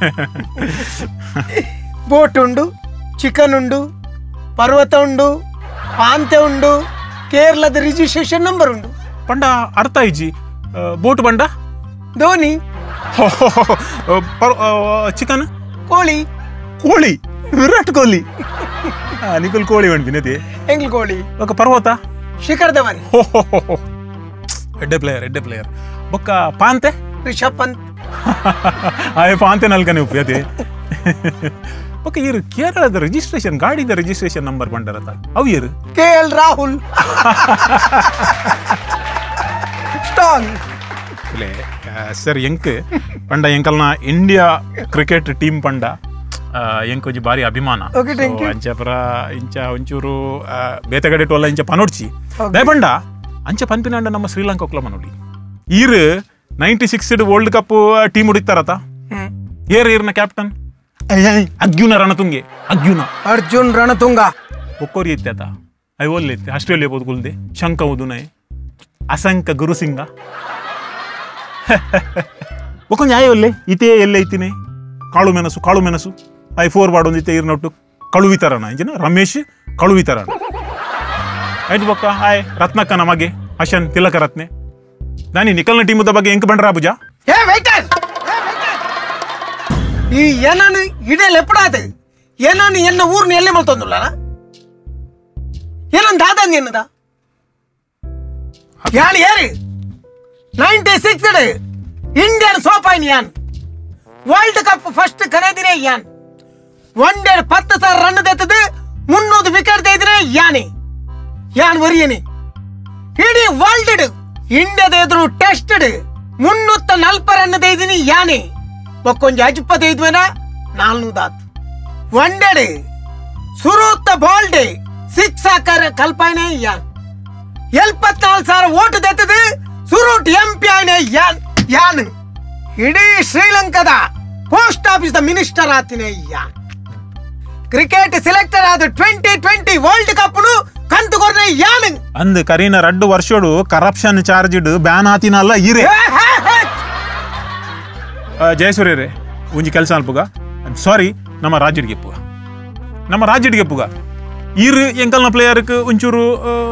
ಬೋಟ್ ಉಂಡು ಚಿಕನ್ ಉಂಡು ಪರ್ವತ ಉಂಡು ಪಾಂತೆ ಉಂಡು ಕೇರಳದ ರಿಜಿಸ್ಟ್ರೇಷನ್ ನಂಬರ್ ಉಂಡು ಪಂಡ ಅರ್ಥ ಇಜ್ಜಿ ಬೋಟ್ ಬಂಡ ಧೋನಿ ಚಿಕನ್ ಕೋಳಿ ಕೋಳಿ ವಿರಾಟ್ ಕೊಹ್ಲಿ ನಿಖಲ್ ಕೋಳಿ ಬಂದಿನತಿ ಎಂಗ್ಲ್ ಕೋಳಿ ఒక ಪರ್ವತ ಶಿಖರ್ ಧವನ್ ಎಡ್ಡೆ ಪ್ಲೇಯರ್ ಎಡ್ಡೆ ಪ್ಲೇಯರ್ ಬೊಕ್ಕ ಪಾಂತೆ ರಿಷಬ್ ಪಂತ್ ಆಯ್ ಪಾಂತೆ ನಲ್ಕನೆ ಉಪ್ಯತೆ ಬೊಕ್ಕ ಇರು ಕೇರಳದ ರಿಜಿಸ್ಟ್ರೇಷನ್ ಗಾಡಿದ ರಿಜಿಸ್ಟ್ರೇಷನ್ ನಂಬರ್ ಬಂಡರತ ಅವು ಇರು K L Rahul strong sir ಎಂಕ್ ಪಂಡ ಎಂಕಲ್ನ ಇಂಡಿಯಾ ಕ್ರಿಕೆಟ್ ಟೀಮ್ ಪಂಡ ಎಂಕೊಂಜಿ ಬಾರಿ ಅಭಿಮಾನ ಅಂಚ ಪುರ ಇಂಚ ಒಂಚೂರು ಬೇತೆಗಡೆ ಟೋಲ ಇಂಚ ಪನೋಡ್ಚಿ ದಯ ಪಂಡ ಅಂಚೆ ಪನ್ಪಿನಾಂಡ ನಮ್ಮ ಶ್ರೀಲಂಕಾ ಒಕ್ಲ ಮನೋಡಿ ಈರ್ ninety six world cup team ಉಡಿತಾರತ ಏರ್ ಏರ್ನ ಕ್ಯಾಪ್ಟನ್ ಅರ್ಜುನ ರಣತುಂಗೆ ಅರ್ಜುನ ಅರ್ಜುನ್ ರಣತುಂಗ ಒಕ್ಕೋರಿ ಇತ್ತ ಐ ಒಲ್ಲೆ ಇತ್ತೆ ಆಸ್ಟ್ರೇಲಿಯಾ ಬೋದು ಕುಲ್ದೆ ಶಂಕ ಉದುನೈ ಅಸಂಕ ಗುರುಸಿಂಗ ಒಕ್ಕ ನ್ಯಾಯ ಒಲ್ಲೆ ಇತೇ ಎಲ್ಲ ಐತಿನಿ ಕಾಳು ಮೆಣಸು ಕಾಳು ಮೆಣಸು ಐ ಫೋರ್ ಬಾಡ್ ಒಂದಿತ್ತೆ ಇರ್ನೊಟ್ಟು ಕಳುವಿತರಣ ಇಂಜಿನ ರಮೇಶ್ ಕಳುವಿತರಣ ಆಯ್ತು ಬೊಕ್ಕ ಆಯ್ ರತ್ನಕ್ಕ ನಮಗೆ ಅಶನ್ ತಿಲಕ ರತ್ನೆ ನಾನಿ ನಿಕಲ್ನ ಟೀಮದ ಬಗ್ಗೆ ಎಂಕ್ ಬಂಡ್ರ ಪೂಜಾ ಏ ವೇಟರ್ ಈ ಏನನು ಇಡೇ ಲೆಪ್ಪಡಾದ ಏನನು ಎನ್ನ ಊರ್ನ ಎಲ್ಲೇ ಮಲ್ತೊಂದುಲ್ಲ ಏನನ್ ದಾದಂಗ ಏನದ ಯಾನ್ ಏರಿ ನೈಂಟಿ ಸಿಕ್ಸ್ ಇಂಡಿಯನ್ ಸೋಪಾಯಿನ್ ಯಾನ್ ವರ್ಲ್ಡ್ ಕಪ್ ಫಸ್ಟ್ ಕರೆದಿರೇ ಯಾನ್ ಒನ್ ಡೇ ಪತ್ತು ಸಾವಿರ ರನ್ ತೆತ್ತದು ಮುನ್ನೂರು ವಿಕೆಟ್ ತೆಗೆದ್ರೆ ಯಾನೆ ಯಾನ್ ವರಿಯನಿ ಇಡೀ ವರ್ಲ್ಡ್ ಇಂಡಿಯಾದ ಎದುರು ಟೆಸ್ಟ್ ಮುನ್ನೂತ್ತ ನಲ್ಪ ರನ್ ತೆಗೆದಿನಿ ಯಾನೆ ಒಕ್ಕೊಂಜ ಅಜ್ಪತ್ತೈದ್ವೇನ ನಾಲ್ನೂದಾತ್ ಒನ್ ಡೇ ಸುರೂತ್ತ ಬಾಲ್ ಡೇ ಸಿಕ್ಸ್ ಹಾಕರ್ ಕಲ್ಪಾಯನೆ ಯಾನ್ ಎಲ್ಪತ್ನಾಲ್ಕು ಸಾವಿರ ಓಟ್ ತೆತ್ತದು ಸುರೂಟ್ ಎಂ ಪಿ ಆಯ್ನೆ ಯಾನ್ ಯಾನ್ ಇಡೀ ಶ್ರೀಲಂಕಾದ ಪೋಸ್ಟ್ ಆಫೀಸ್ ದ ಮಿನಿಸ್ಟರ್ ಆತಿನೇ ಯಾನ್ ಕ್ರಿಕೆಟ್ ಸೆಲೆಕ್ಟರ್ ಆದ ಟ್ವೆಂಟಿ ಟ್ವೆಂಟಿ ವರ್ಲ್ಡ್ ಕಪ್ ಕಂತು ಕೊರ್ನೆ ಯಾನ್ ಅಂದ್ ಕರೀನ ರಡ್ಡು ವರ್ಷೋಡು ಕರಪ್ಷನ್ ಚಾರ್ಜ್ ಬ್ಯಾನ್ ಆತಿನಲ್ಲ ಈರೆ ಜಯಸೂರ್ಯ ರೇ ಒಂಜಿ ಕೆಲಸ ಅಲ್ಪುಗ ಸಾರಿ ನಮ್ಮ ರಾಜ್ಯಡಿಗೆ ಪುಗ ನಮ್ಮ ರಾಜ್ಯಡಿಗೆ ಪುಗ ಈರ್ ಎಂಕಲ್ನ ಪ್ಲೇಯರ್ಕ್ ಒಂಚೂರು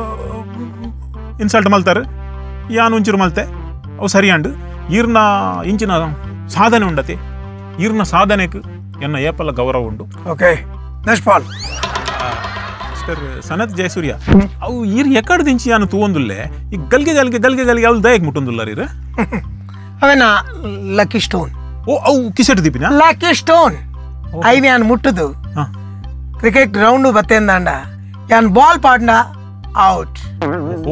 ಇನ್ಸಲ್ಟ್ ಮಲ್ತಾರ ಯಾನ್ ಒಂಚೂರು ಮಲ್ತೆ ಅವು ಸರಿ ಅಂಡ್ ಈರ್ನ ಇಂಚಿನ ಸಾಧನೆ ಉಂಡತೆ ಈರ್ನ ಸಾಧನೆಗೆ ಎನ್ನ ಏಪಲ್ಲ ಗೌರವ ಉಂಡು okay next ball mister Sanath Jayasuriya ಅವು ಈರ್ ಎಕಡ್ ದಿಂಚಿ ಯಾನು ತೂವೊಂದುಲ್ಲೆ ಈ ಗಲ್ಗೆ ಗಲ್ಗೆ ಗಲ್ಗೆ ಗಲ್ಗೆ ಅವ್ಲು ದಯಕ್ ಮುಟ್ಟೊಂದುಲ್ಲ ರೀರ ಅವೇನ ಲಕ್ಕಿ ಸ್ಟೋನ್ ಓ ಅವು ಕಿಸೆಟ್ ದೀಪಿನ ಲಕ್ಕಿ ಸ್ಟೋನ್ ಐನ್ ಯಾನ್ ಮುಟ್ಟುದು ಕ್ರಿಕೆಟ್ ಗ್ರೌಂಡ್ ಬತ್ತೆಂದಾಂಡ ಯಾನ್ ಬಾಲ್ ಪಾಡ್ನ ಔಟ್ ಓ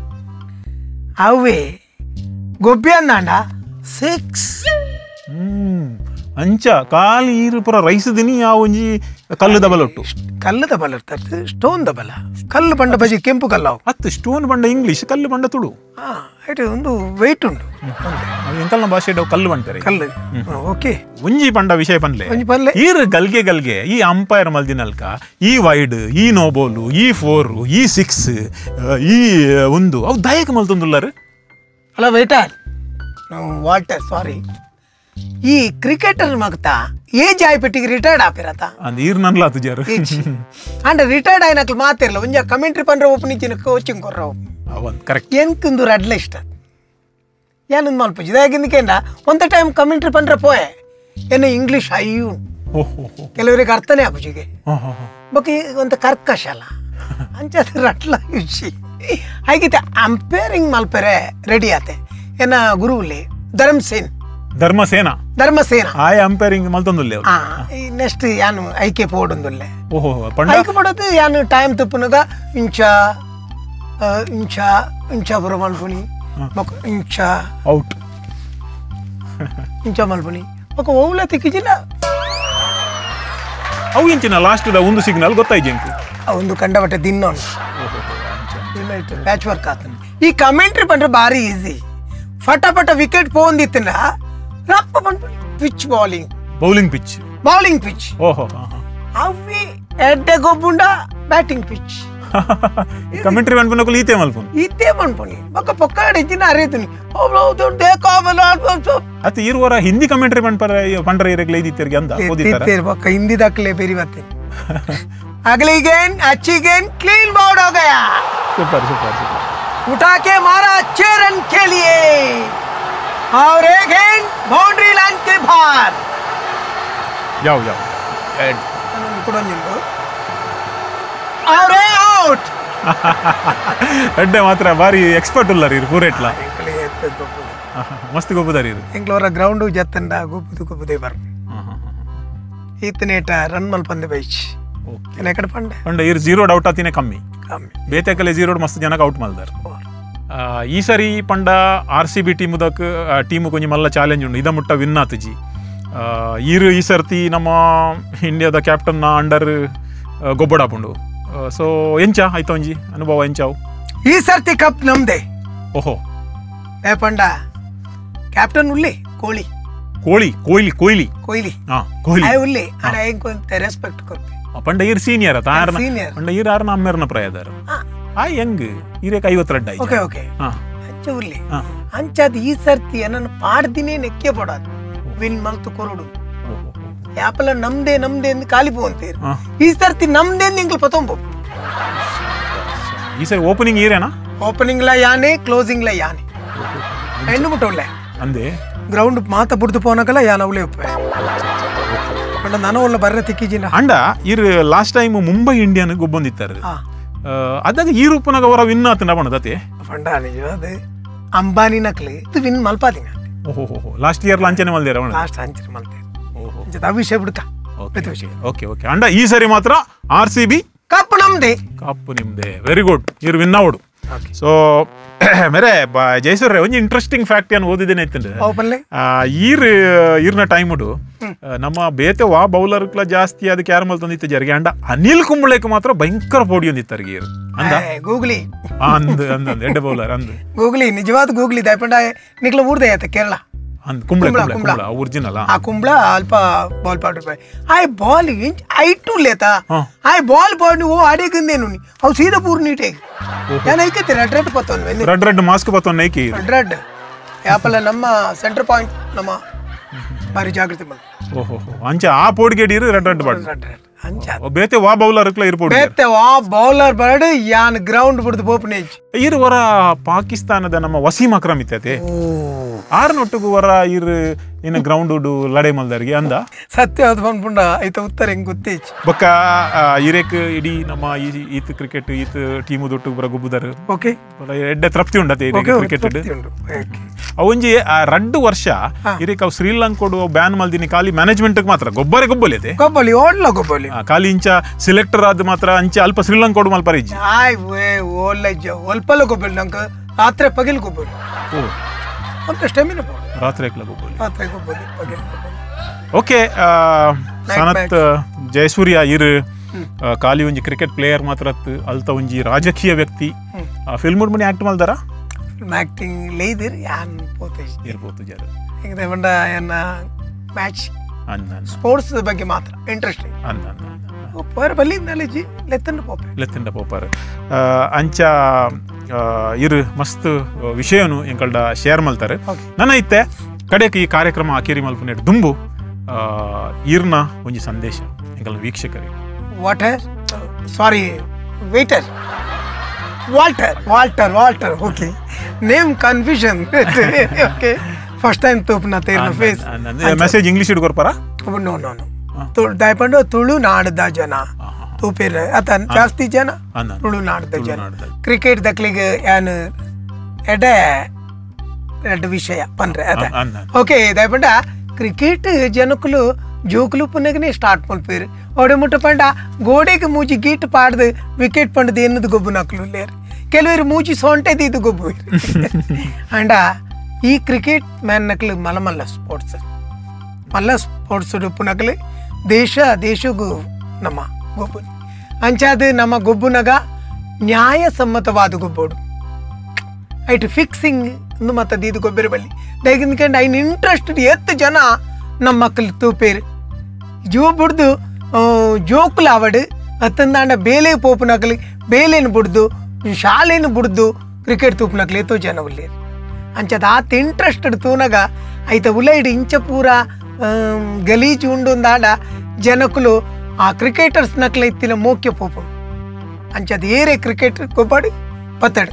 ಅವೇ ಗೊಬ್ಬೆ ಅಂದಾಂಡ ಸಿಕ್ಸ್ ಹ್ಮ್ ಅಂಚ ಕಾಲಿ ಈರು ಪುರ ರೈಸ್ ದಿನಿ ಆ ಒಂಜಿ ಕಲ್ಲು ದಬಲ ಒಟ್ಟು ಕಲ್ಲು ದಬಲ ಇರ್ತಾರೆ ಸ್ಟೋನ್ ದಬಲ ಕಲ್ಲು ಬಂಡ ಬಜಿ ಕೆಂಪು ಕಲ್ಲಾವು ಹತ್ತು ಸ್ಟೋನ್ ಬಂಡ ಇಂಗ್ಲಿಷ್ ಕಲ್ಲು ಬಂಡ ತುಳು ಹಾ ಐಟ್ ಒಂದು ವೆಯ್ಟ್ ಉಂಟು ಎಂಕಲ್ನ ಭಾಷೆ ಕಲ್ಲು ಬಂತಾರೆ ಕಲ್ಲು ಓಕೆ ಒಂಜಿ ಪಂಡ ವಿಷಯ ಪನ್ಲೆ ಒಂಜಿ ಪನ್ಲೆ ಈರ್ ಗಲ್ಗೆ ಗಲ್ಗೆ ಈ ಅಂಪೈರ್ ಮಲ್ದಿನಲ್ಕ ಈ ವೈಡ್ ಈ ನೋಬೋಲು ಈ ಫೋರ್ ಈ ಸಿಕ್ಸ್ ಈ ಒಂದು ಅವು ದಯಕ ಮಲ್ತೊಂದುಲ್ಲಾರು ಅಲ್ಲ ವೇಟರ್ ವಾಲ್ಟರ್ ಸಾರಿ ಈ ಕ್ರಿಕೆಟರ್ ಮಗತ ಏಜ್ ಆಯ್ಪಟ್ಟಿಗೆ ರಿಟೈರ್ಡ್ ಆಪಿರತ ಅಂದ್ ಈರ್ ನನ್ಲ ತುಜಾರು ಅಂಡ್ ರಿಟೈರ್ಡ್ ಆಯ್ನಕ್ಲು ಮಾತಿರ್ಲ ಒಂಜ ಕಮೆಂಟ್ರಿ ಪಂಡ್ರ ಓಪನಿಂಚಿನ ಕೋಚಿಂಗ್ ಕೊರ್ರ ಅವನ್ ಕರೆಕ್ಟ್ ಎಂಕುಂದು ರಡ್ಲ ಇಷ್ಟ ಏನೊಂದು ಮಲ್ಪುಜಿ ಇದಾಗಿಂದಕೇಂಡ ಒಂದ ಟೈಮ್ ಕಮೆಂಟ್ರಿ ಪಂಡ್ರ ಪೋಯೆ ಏನ ಇಂಗ್ಲಿಷ್ ಅಯ್ಯೂ ಕೆಲವರಿಗೆ ಅರ್ಥನೇ ಆಪುಜಿಗೆ ಬೊಕ್ಕ ಒಂತ ಕರ್ಕಶ ಅಲ್ಲ ಅಂಚದ ರಟ್ಲ ಯುಷಿ ಹಾಗಿತ್ತೆ ಅಂಪೇರಿಂಗ್ ಮಲ್ಪೆರೆ ರೆಡಿ ಆತೆ ಏನ ಗುರುవులే ಧರ್ಮಸೇನ್ ಧರ್ಮಸೇನ ಧರ್ಮಸೇನ ಆಯ ಅಂಪೈರಿಂಗ್ ಮಲ್ತೊಂದುಲ್ಲೆ ಆ ನೆಕ್ಸ್ಟ್ ಯಾನು ಐಕೆ ಪೋಡೊಂದುಲ್ಲೆ ಓಹೋ ಪಂಡ ಐಕೆ ಪೋಡದು ಯಾನು ಟೈಮ್ ತುಪ್ಪುನಗ ಇಂಚ ಇಂಚ ಇಂಚ ಬರ ಮಲ್ಪುನಿ ಮಕ ಇಂಚ ಔಟ್ ಇಂಚ ಮಲ್ಪುನಿ ಮಕ ಓವ್ಲ ತಿಕ್ಕಿಜಿಲ್ಲ ಅವು ಇಂಚಿನ ಲಾಸ್ಟ್ ದ ಒಂದು ಸಿಗ್ನಲ್ ಗೊತ್ತಾಯ್ತು ಎಂಕು ಒಂದು ಕಂಡಬಟ್ಟೆ ದಿನ್ನೋಣ ಪ್ಯಾಚ್ ವರ್ಕ್ ಆತನ ಈ ಕಮೆಂಟ್ರಿ ಪಂಡ್ರೆ ಬಾರಿ ಈಸಿ ಫಟಾಫಟ ವಿಕೆಟ್ ಪೋಂದಿತ್ತನ ರಪ್ಪ ಬಂದ್ಬಿಡಿ pitch bowling bowling pitch bowling pitch ಓಹೋ ಅವಿ ಎಡ್ಡೆ ಗೊಬ್ಬುಂಡ ಬ್ಯಾಟಿಂಗ್ ಪಿಚ್ ಕಮೆಂಟ್ರಿ ಪನ್ಪನಕುಲು ಈತೆ ಮಲ್ಪುನು ಈತೆ ಮನ್ಪುನಿ ಬೊಕ್ಕ ಪೊಕ್ಕ ಇಂಚಿನ ಅರಿತುನಿ ಅತ್ತ ಈರುವರ ಹಿಂದಿ ಕಮೆಂಟ್ರಿ ಪನ್ಪರ ಪಂಡ್ರ ಇರಗ್ಲೆ ಇದಿತ್ತರ್ಗೆ ಅಂದ ಓದಿತಾರ ಬೊಕ್ಕ ಹಿಂದಿ ದಕ್ಲೆ ಬೇರಿ ಬತ್ತೆ अगली गेंद अच्छी गेंद क्लीन बाउंड हो गया सुपर सुपर सुपर उठा के मारा अच्छे रन के लिए और एक गेंद बाउंड्री लाइन के बाहर जाओ जाओ और आउट ಅಡ್ಡೆ ಮಾತ್ರ ಬಾರಿ ಎಕ್ಸ್ಪರ್ಟ್ ಉಲ್ಲಾರ ಇರು ಪೂರೆಟ್ಲ ಮಸ್ತ್ ಗೊಬ್ಬುದಾರಿ ಇರು ಎಂಕ್ಲವರ ಗ್ರೌಂಡ್ ಜತ್ತಂಡ ಗೊಬ್ಬುದು ಗೊಬ್ಬುದೇ ಬರ್ ಈತನೇಟ ರನ್ ಮಲ್ ಪಂದೆ ಬೈಚ್ ಪಂಡ ಇರ್ ಜೀರೋ ಔಟ್ ಆತಿನೇ ಕಮ್ಮಿ ಬೇತೆಕಲೆ ಜೀರೋ ಮಸ್ತ್ ಜನಕ್ಕೆ ಔಟ್ ಮಲ್ದಾರ ಈ ಸರಿ ಪಂಡ ಆರ್ ಸಿ ಬಿ ಟೀಮ್ ದಕ್ ಟೀಮ್ ಕೊಂಚ ಮಲ್ಲ ಚಾಲೆಂಜ್ ಉಂಡು ಇದ ಮುಟ್ಟ ವಿನ್ ಆತಜಿ ಈರ್ ಈ ಸರ್ತಿ ನಮ್ಮ ಇಂಡಿಯಾದ ಕ್ಯಾಪ್ಟನ್ ಅಂಡರ್ ಗೊಬ್ಬಡಾಪುಂಡು ಸೊ ಎಂಚ ಆಯ್ತು ಒಂಜಿ ಅನುಭವ ಎಂಚಾವು ಈ ಸರ್ತಿ ಕಪ್ ನಮ್ದೆ. ಓಹೋ ಏ ಪಂಡ ಕ್ಯಾಪ್ಟನ್ ಉಲ್ಲಿ ಕೋಹ್ಲಿ ಕೋಹ್ಲಿ ಕೊಹ್ಲಿ ಕೊಹ್ಲಿ ಕೊಹ್ಲಿ ಹಾ ಕೊಹ್ಲಿ ಆಯ್ ಉಲ್ಲಿ ಅಡ ಹೆಂಗ್ ಕೊಂತ ರೆಸ್ಪೆಕ್ಟ್ ಕೊರ್ಪೆ ಪಂಡ ಇರ್ ಸೀನಿಯರ್ ತಾರ ಪಂಡ ಇರ್ ಆರ್ನ ಅಮ್ಮೆರ್ನ ಪ್ರಾಯದಾರ ಆ ಹೆಂಗ್ ಇರೇಕ ಐವತ್ತೆರಡು ಐದು ಓಕೆ ಓಕೆ ಹಾ ಅಂಚ ಉಲ್ಲಿ ಅಂಚಾದ ಈ ಸರ್ತಿ ನನ್ನ ಪಾಡ್ದಿನೇ ನೆಕ್ಕೆ ಪಡೋದು ವಿನ್ ಮಲ್ತು ಕೊರಡು ಯಾಪಲ ನಮ್ದೇ ನಮ್ದೇ ಎಂದು ಕಾಲಿಪು ಅಂತೀರಿ ಈ ಸರ್ತಿ ನಮ್ದೇ ನಿಂಗ್ಲು ಪತೊಂಬು ಈ ಸರಿ ಓಪನಿಂಗ್ ಈರೇನಾ ಓಪನಿಂಗ್ ಲ ಯಾನೆ ಕ್ಲೋಸಿಂಗ್ ಲ ಯಾನೆ ಹೆಣ್ಣು ಮುಟ್ಟೋಲ್ಲೆ ಅಂದೆ ಗ್ರೌಂಡ್ ಮಾತ ಬುಡ್ದು ಪೋನಕಲ್ಲ ಯಾನ ಅವಳೆ ಉಪ್ಪೆ ಅಂಡ ನಾನು ಒಳ್ಳೆ ಬರ್ರೆ ತಿಕ್ಕಿಜಿನ ಅಂಡ ಇರ್ ಲಾಸ್ಟ್ ಟೈಮ್ ಮುಂಬೈ ಇಂಡಿಯನ್ ಗೊಬ್ಬೊಂದಿತ್ತಾರೆ ಅದಾಗ ಈ ರೂಪನಾಗ ಅವರ ವಿನ್ ಆತನ ಬಣ್ಣದತೆ ಪಂಡ ನಿಜವಾದ ಅಂಬಾನಿ ನಕ್ಲಿ ಇದು ವಿನ್ ಮಲ್ಪಾದಿಂಗ ಓಹೋ ಲಾಸ್ಟ್ ಇಯರ್ ಲಾಂಚನೆ ಮಲ್ದೇರ ಲಾಸ್ಟ್ ಅಂಚನೆ ಮಲ್ತೆ ಓಹೋ ವಿಷಯ ಬಿಡ್ಕ ಓಕೆ ಓಕೆ ಅಂಡ ಈ ಸರಿ ಮಾತ್ರ ಆರ್ ಸಿ ಬಿ ಕಪ್ ನಮ್ದೆ ಕಪ್ ನಿಮ್ದೆ ವೆರಿ ಗುಡ್ ಇರ್ ವಿನ್ ಔಡ್ ಸೊ ಮೇರೆ ಜಯಸೂರ್ಯ ಒಂಜಿ ಇಂಟ್ರೆಸ್ಟಿಂಗ್ ಫ್ಯಾಕ್ಟ್ ಏನು ಓದಿದ್ದೇನೆ ಐತಂದ್ರೆ ಈರ್ ಈರ್ನ ಟೈಮ್ ಉಡು ನಮ್ಮ ಬೇತೆ ವಾ ಬೌಲರ್ ಜಾಸ್ತಿ ಅದಕ್ಕೆ ಯಾರು ಮಲ್ ತಂದಿತ್ತು ಜರ್ಗೆ ಅಂಡ ಅನಿಲ್ ಕುಂಬಳೆಕ್ ಮಾತ್ರ ಭಯಂಕರ ಪೋಡಿ ಒಂದಿತ್ತಾರ ಈರ್ ಅಂದ ಗೂಗ್ಲಿ ಅಂದ್ ಅಂದ್ ಎಡ್ಡೆ ಬೌಲರ್ ಅಂದ್ ಗೂಗ್ಲಿ ನಿಜವಾದ ಗೂಗ್ಲಿ ದಯಪಂಡ ನಿಕ್ಲ ಊರ್ದೆ ಆಯ್ತ ಕೇರಳ ಅಂದ್ ಕುಂಬಳೆ ಕುಂಬಳ ಒರಿಜಿನಲ್ ಆ ಕುಂಬಳ ಅಲ್ಪ ಬಾಲ್ ಪಾಡ್ರು ಆಯ್ ಬಾಲ್ ಇಂಚ್ ಐಟು ಲೇತಾ ಆಯ್ ಬಾಲ್ ಪಾಡ್ ಓ ಆಡೇಕಂದೇನು ಅವು ಸೀದಾ ಪೂರ್ ನೀಟೇಗಿ ನಾನು ಐಕೈತಿ ರೆಡ್ ರೆಡ್ ಪತ್ತೋನ್ ರೆಡ್ ರೆಡ್ ಮಾಸ್ಕ್ ಪತ್ತೋನ್ ಐಕಿ ರೆಡ್ ರೆಡ್ ಯಾಪಲ್ಲ ನಮ್ಮ ಸೆಂಟರ್ ಪಾಯಿಂಟ್ ನಮ್ಮ ಬಾರಿ ಜಾಗೃತಿ ಮಾಡಿ ಓಹೋ ಅಂಚ ಆ ಪೋಡ್ಗೆಡಿ ರೆಡ್ ರೆಡ್ ಬಾಡ್ ರೆಡ್ ರೆಡ್ ಅಂಚ ಬೇತೆ ವಾ ಬೌಲರ್ ಕ್ಲ ಇರ್ಬೋದು ಬೇತೆ ವಾ ಬೌಲರ್ ಬರ್ಡ್ ಯಾನ್ ಗ್ರೌಂಡ್ ಬಿಡ್ದು ಬೋಪನೇಜ್ ಇರ್ ವರ ಪಾಕಿಸ್ತಾನದ ನಮ್ಮ ವಸೀಂ ಅಕ್ರಮ್ ಇತ್ತತೆ ಆರ್ನೊಟ್ಟಿಗೂ ವರ ಇರ್ ಇನ್ನ ಗ್ರೌಂಡ್ ಉಡು ಲಡೆ ಮಲ್ದಾರಿಗೆ ಅಂದ ಸತ್ಯ ಅದು ಬಂದ್ಪುಂಡ ಐತ ಉತ್ತರ ಹೆಂಗ್ ಗೊತ್ತೇಜ್ ಬೊಕ್ಕ ಇರೇಕ್ ಇಡೀ ನಮ್ಮ ಈತ್ ಕ್ರಿಕೆಟ್ ಈತ್ ಟೀಮ್ ದೊಟ್ಟು ಬರ ಗುಬ್ಬುದಾರ ಓಕೆ ಎಡ್ಡೆ ತೃಪ್ತಿ ಉಂಡತೆ ಕ್ರಿಕೆಟ್ ಅವೊಂಜಿ ರಡ್ಡು ವರ್ಷ ಇರೇಕ್ ಅವ್ ಶ್ರೀಲಂಕೋಡು ಬ್ಯಾನ್ ಮಲ್ದಿನಿ ಖಾಲಿ ಮ್ಯಾನೇಜ್ಮೆಂಟ್ ಮಾತ್ರ ಗೊಬ್ಬರೇ ಗೊಬ್ಬಲಿದೆ ಗೊಬ್ಬಲಿ ಓಡ್ಲ ಗೊಬ್ಬಲಿ ಖಾಲಿ ಇಂಚ ಸಿಲೆಕ್ಟರ್ ಆದ ಮಾತ್ರ ಅಂಚೆ ಅಲ್ಪ ಶ್ರೀಲಂಕೋಡು ಮಲ್ಪರ ಇಜ್ಜಿ ಆಯ್ ವೇ ಓಲ್ಲ ಒಲ್ಪಲ್ಲ ಗೊಬ್ಬಲಿ ನಂಗೆ ರಾತ್ರಿ ಪಗಿಲ್ ಗೊಬ್ಬಲಿ ಓ ಅಂತ ಸ್ಟೆಮಿನ ರಾತ್ರಿ ಗೊಬ್ಬಲಿ ರಾತ್ರಿ ಗೊಬ್ಬಲಿ ಪಗಿಲ್ ಗೊಬ್ಬಲಿ ಓಕೆ ಸನತ್ ಜಯಸೂರ್ಯ ಇರ್ ಖಾಲಿ ಒಂಜಿ ಕ್ರಿಕೆಟ್ ಪ್ಲೇಯರ್ ಮಾತ್ರ ಅಲ್ತ ಒಂಜಿ ರಾಜಕೀಯ ವ್ಯಕ್ತಿ ಫಿಲ್ಮ್ ಮನೆ ಆಕ್ಟ್ ಮಲ್ದಾರ ಆಕ್ಟಿಂಗ್ ಲೇದಿರ್ ಯಾನ್ ಪೋತೆ ಇರ್ಬೋದು ಜರ ಈಗ ಬಂಡ ಏನ ಮ್ಯಾಚ್ ಸ್ಪೋರ್ಟ್ಸ್ ಬಗ್ಗೆ ಮಾತ್ರ ಇಂಟ್ರೆಸ್ಟಿಂಗ್ ಅಂದ ಪೋರ್ ಬಲ್ಲಿ ನಾಲೆಜ್ ಲೆತ್ತಂಡ ಪೋಪೆ ಲೆತ್ತಂಡ ಪೋಪಾರ ಅಂಚ ಇರ್ ಮಸ್ತ್ ವಿಷಯನು ಎಂಕಲ್ಡ ಶೇರ್ ಮಲ್ತಾರೆ ನನ್ನ ಐತೆ ಕಡೆಗೆ ಈ ಕಾರ್ಯಕ್ರಮ ಅಕೇರಿ ಮಲ್ಪನೆ ದುಂಬು ಈರ್ನ ಒಂಜಿ ಸಂದೇಶ ಎಂಕಲ್ನ ವೀಕ್ಷಕರಿಗೆ water sorry waiter Walter Walter Walter okay name confusion okay first time ತೋಪ್ನ ತೇರ್ನ ಫೇಸ್ ಮೆಸೇಜ್ ಇಂಗ್ಲಿಷ್ ಇಡ್ಕೊರ್ಪಾರ ನೋ ನೋ ನೋ ದಯಪಂಡು ತುಳುನಾಡದ ಜನ ತೂಪೇರ ಅತ ಜಾಸ್ತಿ ಜನ ತುಳುನಾಡದ ಜನ ಕ್ರಿಕೆಟ್ ದಕ್ಲಿಗೆ ಏನ್ ಎಡೆ ಎರಡು ವಿಷಯ ಪಂದ್ರೆ ಅತ ಓಕೆ ದಯಪಂಡ ಕ್ರಿಕೆಟ್ ಜನಕ್ಕಲು ಜೋಕುಲು ಪುನಗನೆ ಸ್ಟಾರ್ಟ್ ಮಲ್ಪೇರು ಒಡೆ ಮುಟ್ಟ ಪಂಡ ಗೋಡೆಗೆ ಮೂಜಿ ಗೀಟ್ ಪಾಡ್ದು ವಿಕೆಟ್ ಪಂಡದು ಏನದು ಗೊಬ್ಬು ನಕ್ಲು ಲೇರು ಕೆಲವರು ಮೂಜಿ ಸೊಂಟೆದು ಇದು ಗೊಬ್ಬು ಅಂಡ ಈ ಕ್ರಿಕೆಟ್ ಮ್ಯಾನ್ ನಕ್ಲು ಮಲ್ಲ ಮಲ್ಲ ಸ್ಪೋರ್ಟ್ಸ್ ಮಲ್ಲ ಸ್ಪೋರ್ಟ್ಸ್ ಪುನಕ್ಲು ದೇಶ ದೇಶಗೂ ನಮ್ಮ ಗೊಬ್ಬು ಅಂಚಾದ ನಮ್ಮ ಗೊಬ್ಬುನಗ ನ್ಯಾಯಸಮ್ಮತವಾದ ಗೊಬ್ಬೋಡು ಐಟ್ ಫಿಕ್ಸಿಂಗ್ ಮತ್ತು ಇದು ಗೊಬ್ಬರ ಬಲ್ಲಿ ದಯಗಿಂದ್ಕಂಡು ಐನ್ ಇಂಟ್ರೆಸ್ಟೆಡ್ ಎತ್ತು ಜನ ನಮ್ಮ ಮಕ್ಕಳು ತೂಪೇರು ಜೋ ಬಿಡ್ದು ಜೋಕುಲು ಅವಡು ಅತ್ತಂದಾಂಡ ಬೇಲೆ ಪೋಪುನಕಲಿ ಬೇಲೆನು ಬಿಡ್ದು ಶಾಲೆನು ಬಿಡ್ದು ಕ್ರಿಕೆಟ್ ತೂಪುನಕಲಿ ಎತ್ತೋ ಜನ ಉಲ್ಲೇರು ಅಂಚದ ಆತ ಇಂಟ್ರೆಸ್ಟೆಡ್ ತೂನಗ ಐತ ಉಲೈಡ್ ಇಂಚ ಪೂರ ಗಲೀಜು ಉಂಡೊಂದಾಡ ಜನಕ್ಕಲು ಆ ಕ್ರಿಕೆಟರ್ಸ್ ನಕ್ಲ ಇತ್ತಿನ ಮೋಕ್ಯ ಪೋಪು ಅಂಚದ ಏರೆ ಕ್ರಿಕೆಟ್ ಗೊಬ್ಬಡು ಪತ್ತಡು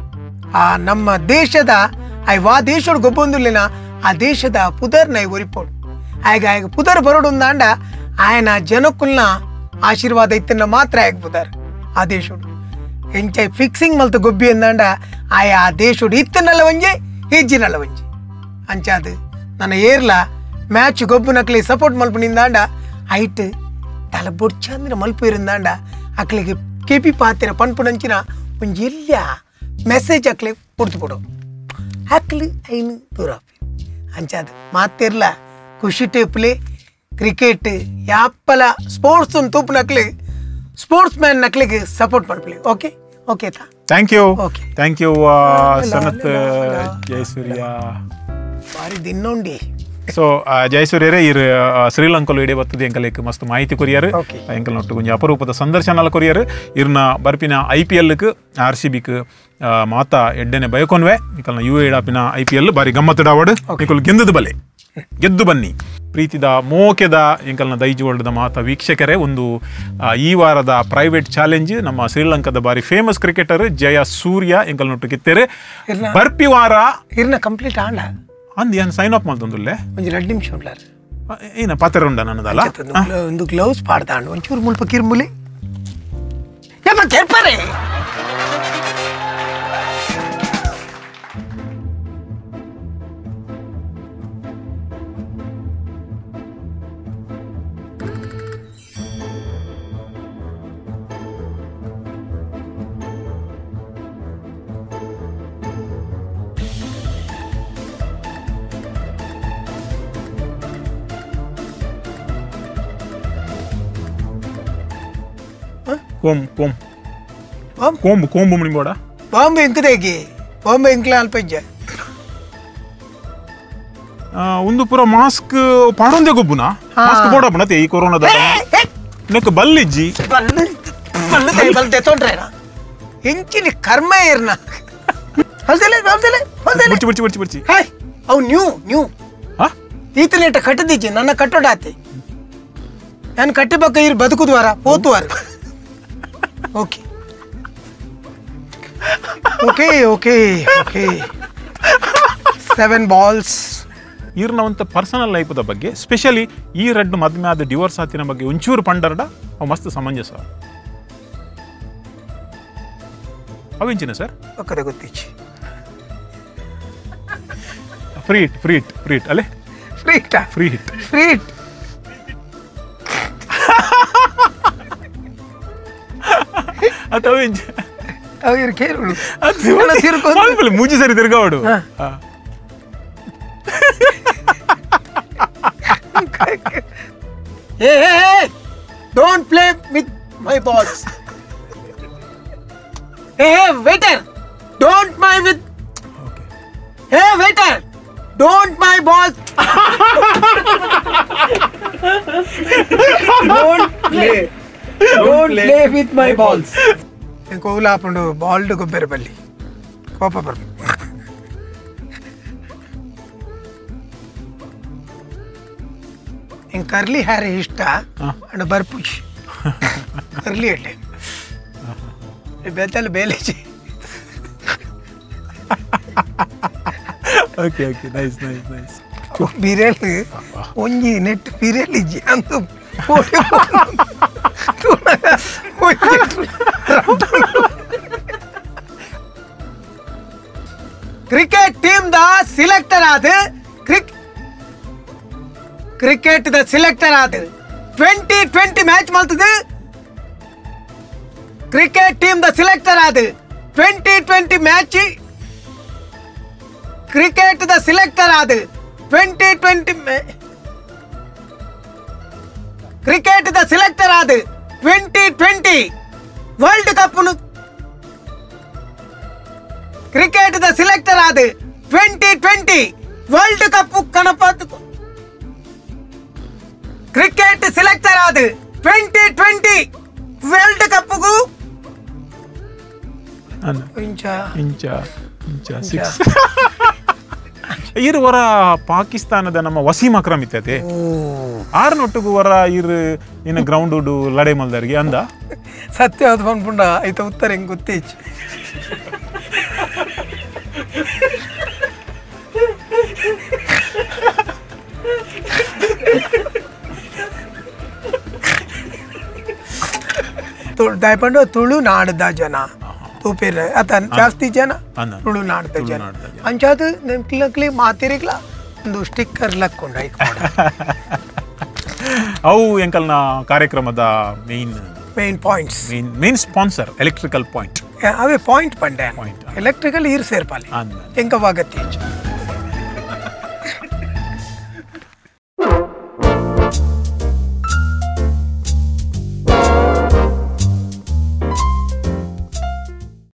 ಆ ನಮ್ಮ ದೇಶದ ಐ ವಾ ದೇಶದ ಗೊಬ್ಬೊಂದುಲಿನ ಆ ದೇಶದ ಪುದರ್ನ ಒರಿಪೋಡು ಆಗ ಆಗ ಪುದರ್ ಬರೋಡು ಅಂದಾಂಡ ఆయన ಜನಕ್ಕುಲ್ನ ಆಶೀರ್ವಾದ ಇತ್ತನ್ನ ಮಾತ್ರ ಆಗ ಪುದರ್ ಆ ದೇಶಡು ಎಂಚ ಫಿಕ್ಸಿಂಗ್ ಮಲ್ತ ಗೊಬ್ಬಿ ಅಂದಾಂಡ ಆಯ ಆ ದೇಶಡು ಇತ್ತನಲ್ಲ ಒಂಜೆ ಹೆಜ್ಜಿನಲ್ಲ ಒಂಜೆ ಅಂಚಾದು ನನ್ನ ಏರ್ಲ ಮ್ಯಾಚ್ ಗೊಬ್ಬು ನಕ್ಲಿ ಸಪೋರ್ಟ್ ಮಲ್ಪನಿಂದಾಂಡ ಐಟ್ ತಲೆ ಬೊಡ್ಚಂದಿನ ಮಲ್ಪು ಇರಿಂದಾಂಡ ಅಕ್ಲಿಗೆ ಕೆಪಿ ಪಾತಿರ ಪನ್ಪುನಂಚಿನ ಒಂಜಿ ಎಲ್ಲ ಮೆಸೇಜ್ ಅಕ್ಲಿ ಕೊಡ್ತು ಕೊಡು ಅಕ್ಲಿ ಐನು ದೂರ ಅಂಚಾದು ಮಾತಿರ್ಲ ಖುಷಿ ಟೇಪ್ಲೆ ಕ್ರಿಕೆಟ್ ಯಾಪಲ ಸ್ಪೋರ್ಟ್ಸ್ ತೂಪು ನಕ್ಲಿ ಸ್ಪೋರ್ಟ್ಸ್ ಮ್ಯಾನ್ ನಕ್ಲಿಗೆ ಸಪೋರ್ಟ್ ಮಾಡ್ಲಿ ಓಕೆ ಓಕೆ ತಾ thank you okay thank you Sanath Jayasuriya ಬಾರಿ ದಿನ್ನೊಂಡಿ ಸೊ ಜಯಸೂರ್ಯರೇ ಇರು ಶ್ರೀಲಂಕಲು ಇಡೀ ಬರ್ತದೆ ಎಂಕಲೇಕ್ ಮಸ್ತ್ ಮಾಹಿತಿ ಕೊರಿಯರು ಎಂಕಲ್ ನೊಟ್ಟು ಕೊಂಚ ಅಪರೂಪದ ಸಂದರ್ಶನಾಲ ಕೊರಿಯರು ಇರ್ನ ಬರ್ಪಿನ ಐ ಪಿ ಎಲ್ಕ್ ಆರ್ ಸಿ ಬಿಕ್ ಮಾತಾ ಎಡ್ಡೆನೆ ಬಯಕೊನ್ವೆ ನಿಕಲ್ನ ಯು ಎಡಾಪಿನ ಐ ಪಿ ಎಲ್ ಬಾರಿ ಗಮ್ಮತ್ತಿಡಾವಡು ನಿಕಲ್ ಗೆದ್ದದ ಬಲೆ ಗೆದ್ದು ಬನ್ನಿ ಪ್ರೀತಿದ ಮೋಕೆದ ಎಂಕಲ್ನ ದೈಜಿವರ್ಲ್ಡ್ದ ಮಾತಾ ವೀಕ್ಷಕರೇ ಒಂದು ಈ ವಾರದ ಪ್ರೈವೇಟ್ ಚಾಲೆಂಜ್ ನಮ್ಮ ಶ್ರೀಲಂಕಾದ ಬಾರಿ ಫೇಮಸ್ ಕ್ರಿಕೆಟರ್ ಜಯಸೂರ್ಯ ಎಂಕಲ್ ನೊಟ್ಟು ಗೆತ್ತೇರೆ ಬರ್ಪಿ ವಾರ ಇರ್ನ ಕಂಪ್ಲೀಟ್ ಆಂಡ ಅಂದ್ ಏನು ಸೈನ್ ಅಪ್ ಮಾಡ್ತಂದುಲ್ಲೆ ಒಂದು ಎರಡು ನಿಮಿಷ ಉಂಡ್ಲಾರ ಏನ ಪಾತ್ರ ಉಂಡ ನನ್ನದಲ್ಲ ಒಂದು ಗ್ಲೌಸ್ ಪಾಡ್ದಾಂಡು ಒಂಚೂರು ಮುಲ್ಪ ಕಿರ್ಮುಲಿ ಯಪ್ಪ ಕೆರ್ಪರೆ ಕೋಮ್ ಕೋಮ್ ಕೋಂಬು ಕೋಂಬು ಮುನಿಬೋಡ ಬಾಂಬೆ ಇಂಕದೇಗಿ ಬಾಂಬೆ ಇಂಕ್ಲ ಅಲ್ಪಜ್ಜ ಒಂದು ಪುರ ಮಾಸ್ಕ್ ಪಾಡೊಂದೆ ಗೊಬ್ಬುನ ಮಾಸ್ಕ್ ಬೋಡಪ್ಪನ ಈ ಕೊರೋನಾದ ನೆಕ್ ಬಲ್ಲಿಜ್ಜಿ ಬಲ್ಲು ಬಲ್ಲು ತೈ ಬಲ್ ತೆತ್ತೊಂಡ್ರೇನ ಎಂಚಿನಿ ಕರ್ಮ ಇರ್ನ ಹೊಲ್ದಲೆ ಹೊಲ್ದಲೆ ಹೊಲ್ದಲೆ ಬುಚ್ಚಿ ಬುಚ್ಚಿ ಬುಚ್ಚಿ ಬುಚ್ಚಿ ಹೇ ಅವು ನ್ಯೂ ನ್ಯೂ ಹಾ ಈತನೇಟ ಕಟ್ಟದಿಜ್ಜಿ ನನ್ನ ಕಟ್ಟೋಡಾತಿ ನಾನು ಕಟ್ಟಿಬೇಕ ಇರ್ ಬದುಕುದ್ವಾರ ಪೋತುವಾರ okay okay okay okay seven balls ಇರ್ನವಂತ ಪರ್ಸನಲ್ ಲೈಫ್ದ ಬಗ್ಗೆ ಸ್ಪೆಷಲಿ ಈ ರೆಡ್ ಮದ್ಮೆ ಆದ ಡಿವೋರ್ಸ್ ಆತಿನ ಬಗ್ಗೆ ಒಂಚೂರು ಪಂಡರ್ಡ ಅವು ಮಸ್ತ್ ಸಮಂಜಸ ಅವೆಂಚಿನ ಸರ್ ಪಕ್ಕದ ಗೊತ್ತಿಚ್ಚಿ free hit free hit free hit ಅಲ್ಲೇ free hit free hit free hit ಅಥವಾ ಅವ್ರು ಕೇಳು ಮೂಜಿ ಸರಿ ತಿರ್ಗಾವಡು don't play with my balls hey waiter don't my with hey waiter don't my balls don't play Don't play with my balls. इंको उला अपनो बॉल डो बेरे बल्ली कोपा पर इन करली हेयर इष्टा अंड बरपुच करली अट्टे ये बेतल बेलेची okay okay nice nice nice बीरेल ओंजी नेट बीरेल जी अंतु ಕ್ರಿಕೆಟ್ ಟೀಮ್ ದ ಸಿಲೆಕ್ಟರ್ ಆದ ಕ್ರಿಕೆಟ್ ದ ಸಿಲೆಕ್ಟರ್ ಆದ ಟ್ವೆಂಟಿ ಟ್ವೆಂಟಿ ಮ್ಯಾಚ್ ಮಲ್ತದ ಕ್ರಿಕೆಟ್ ಟೀಮ್ ದ ಸಿಲೆಕ್ಟರ್ ಆದ ಟ್ವೆಂಟಿ ಟ್ವೆಂಟಿ ಮ್ಯಾಚ್ ಕ್ರಿಕೆಟ್ ದ ಸಿಲೆಕ್ಟರ್ ಆದ ಟ್ವೆಂಟಿ ಟ್ವೆಂಟಿ ಕ್ರಿಕೆಟ್ ದ ಸಿಲೆಕ್ಟರ್ ಆದ twenty twenty world cup cricket ದ ಸಿಲೆಕ್ಟರ್ ಆದ ಟ್ವೆಂಟಿ ಟ್ವೆಂಟಿ ವರ್ಲ್ಡ್ ಕಪ್ ಕಣಪತ್ ಕ್ರಿಕೆಟ್ ಸಿಲೆಕ್ಟರ್ ಆದ ಟ್ವೆಂಟಿ ಟ್ವೆಂಟಿ ವರ್ಲ್ಡ್ ಕಪ್ಗೂ ಇಂಚ ಇಂಚ ಇಂಚ ಸಿಕ್ಸ್ ಇರು ವರ ಪಾಕಿಸ್ತಾನದ ನಮ್ಮ ವಸೀಂ ಅಕ್ರಮ್ ಇತ್ತತೆ ಆರ್ನೊಟ್ಟಿಗೂ ವರ ಇರು ಇನ್ನು ಗ್ರೌಂಡ್ ಉಡು ಲಡೆ ಮಲ್ದರ್ಗೆ ಅಂದ ಸತ್ಯ ಅದು ಬಂದ್ಪುಂಡ ಆಯ್ತ ಉತ್ತರ ಹೆಂಗ್ ಗೊತ್ತೇಚ್ ದಯಪಂಡು ತುಳು ನಾಡದ ಜನ ತೂಪೇರ ಅತನ್ ಜಾಸ್ತಿ ಜನ ತುಳು ನಾಡದ ಜನ ಅಂಚಾದ ನೆಮ್ಕ್ಲಕ್ಲಿ ಮಾತಿರಿಗ್ಲ ಒಂದು ಸ್ಟಿಕ್ಕರ್ ಲಕ್ಕೊಂಡ ಅವು ಎಂಕಲ್ನ ಕಾರ್ಯಕ್ರಮದ main main points main main sponsor electrical point ಅವೇ ಪಾಯಿಂಟ್ ಪಂಡೆ ಎಲೆಕ್ಟ್ರಿಕಲ್ ಇರ್ ಸೇರ್ಪಾಲಿ ಎಂಕವಾಗತ್ತೀಚ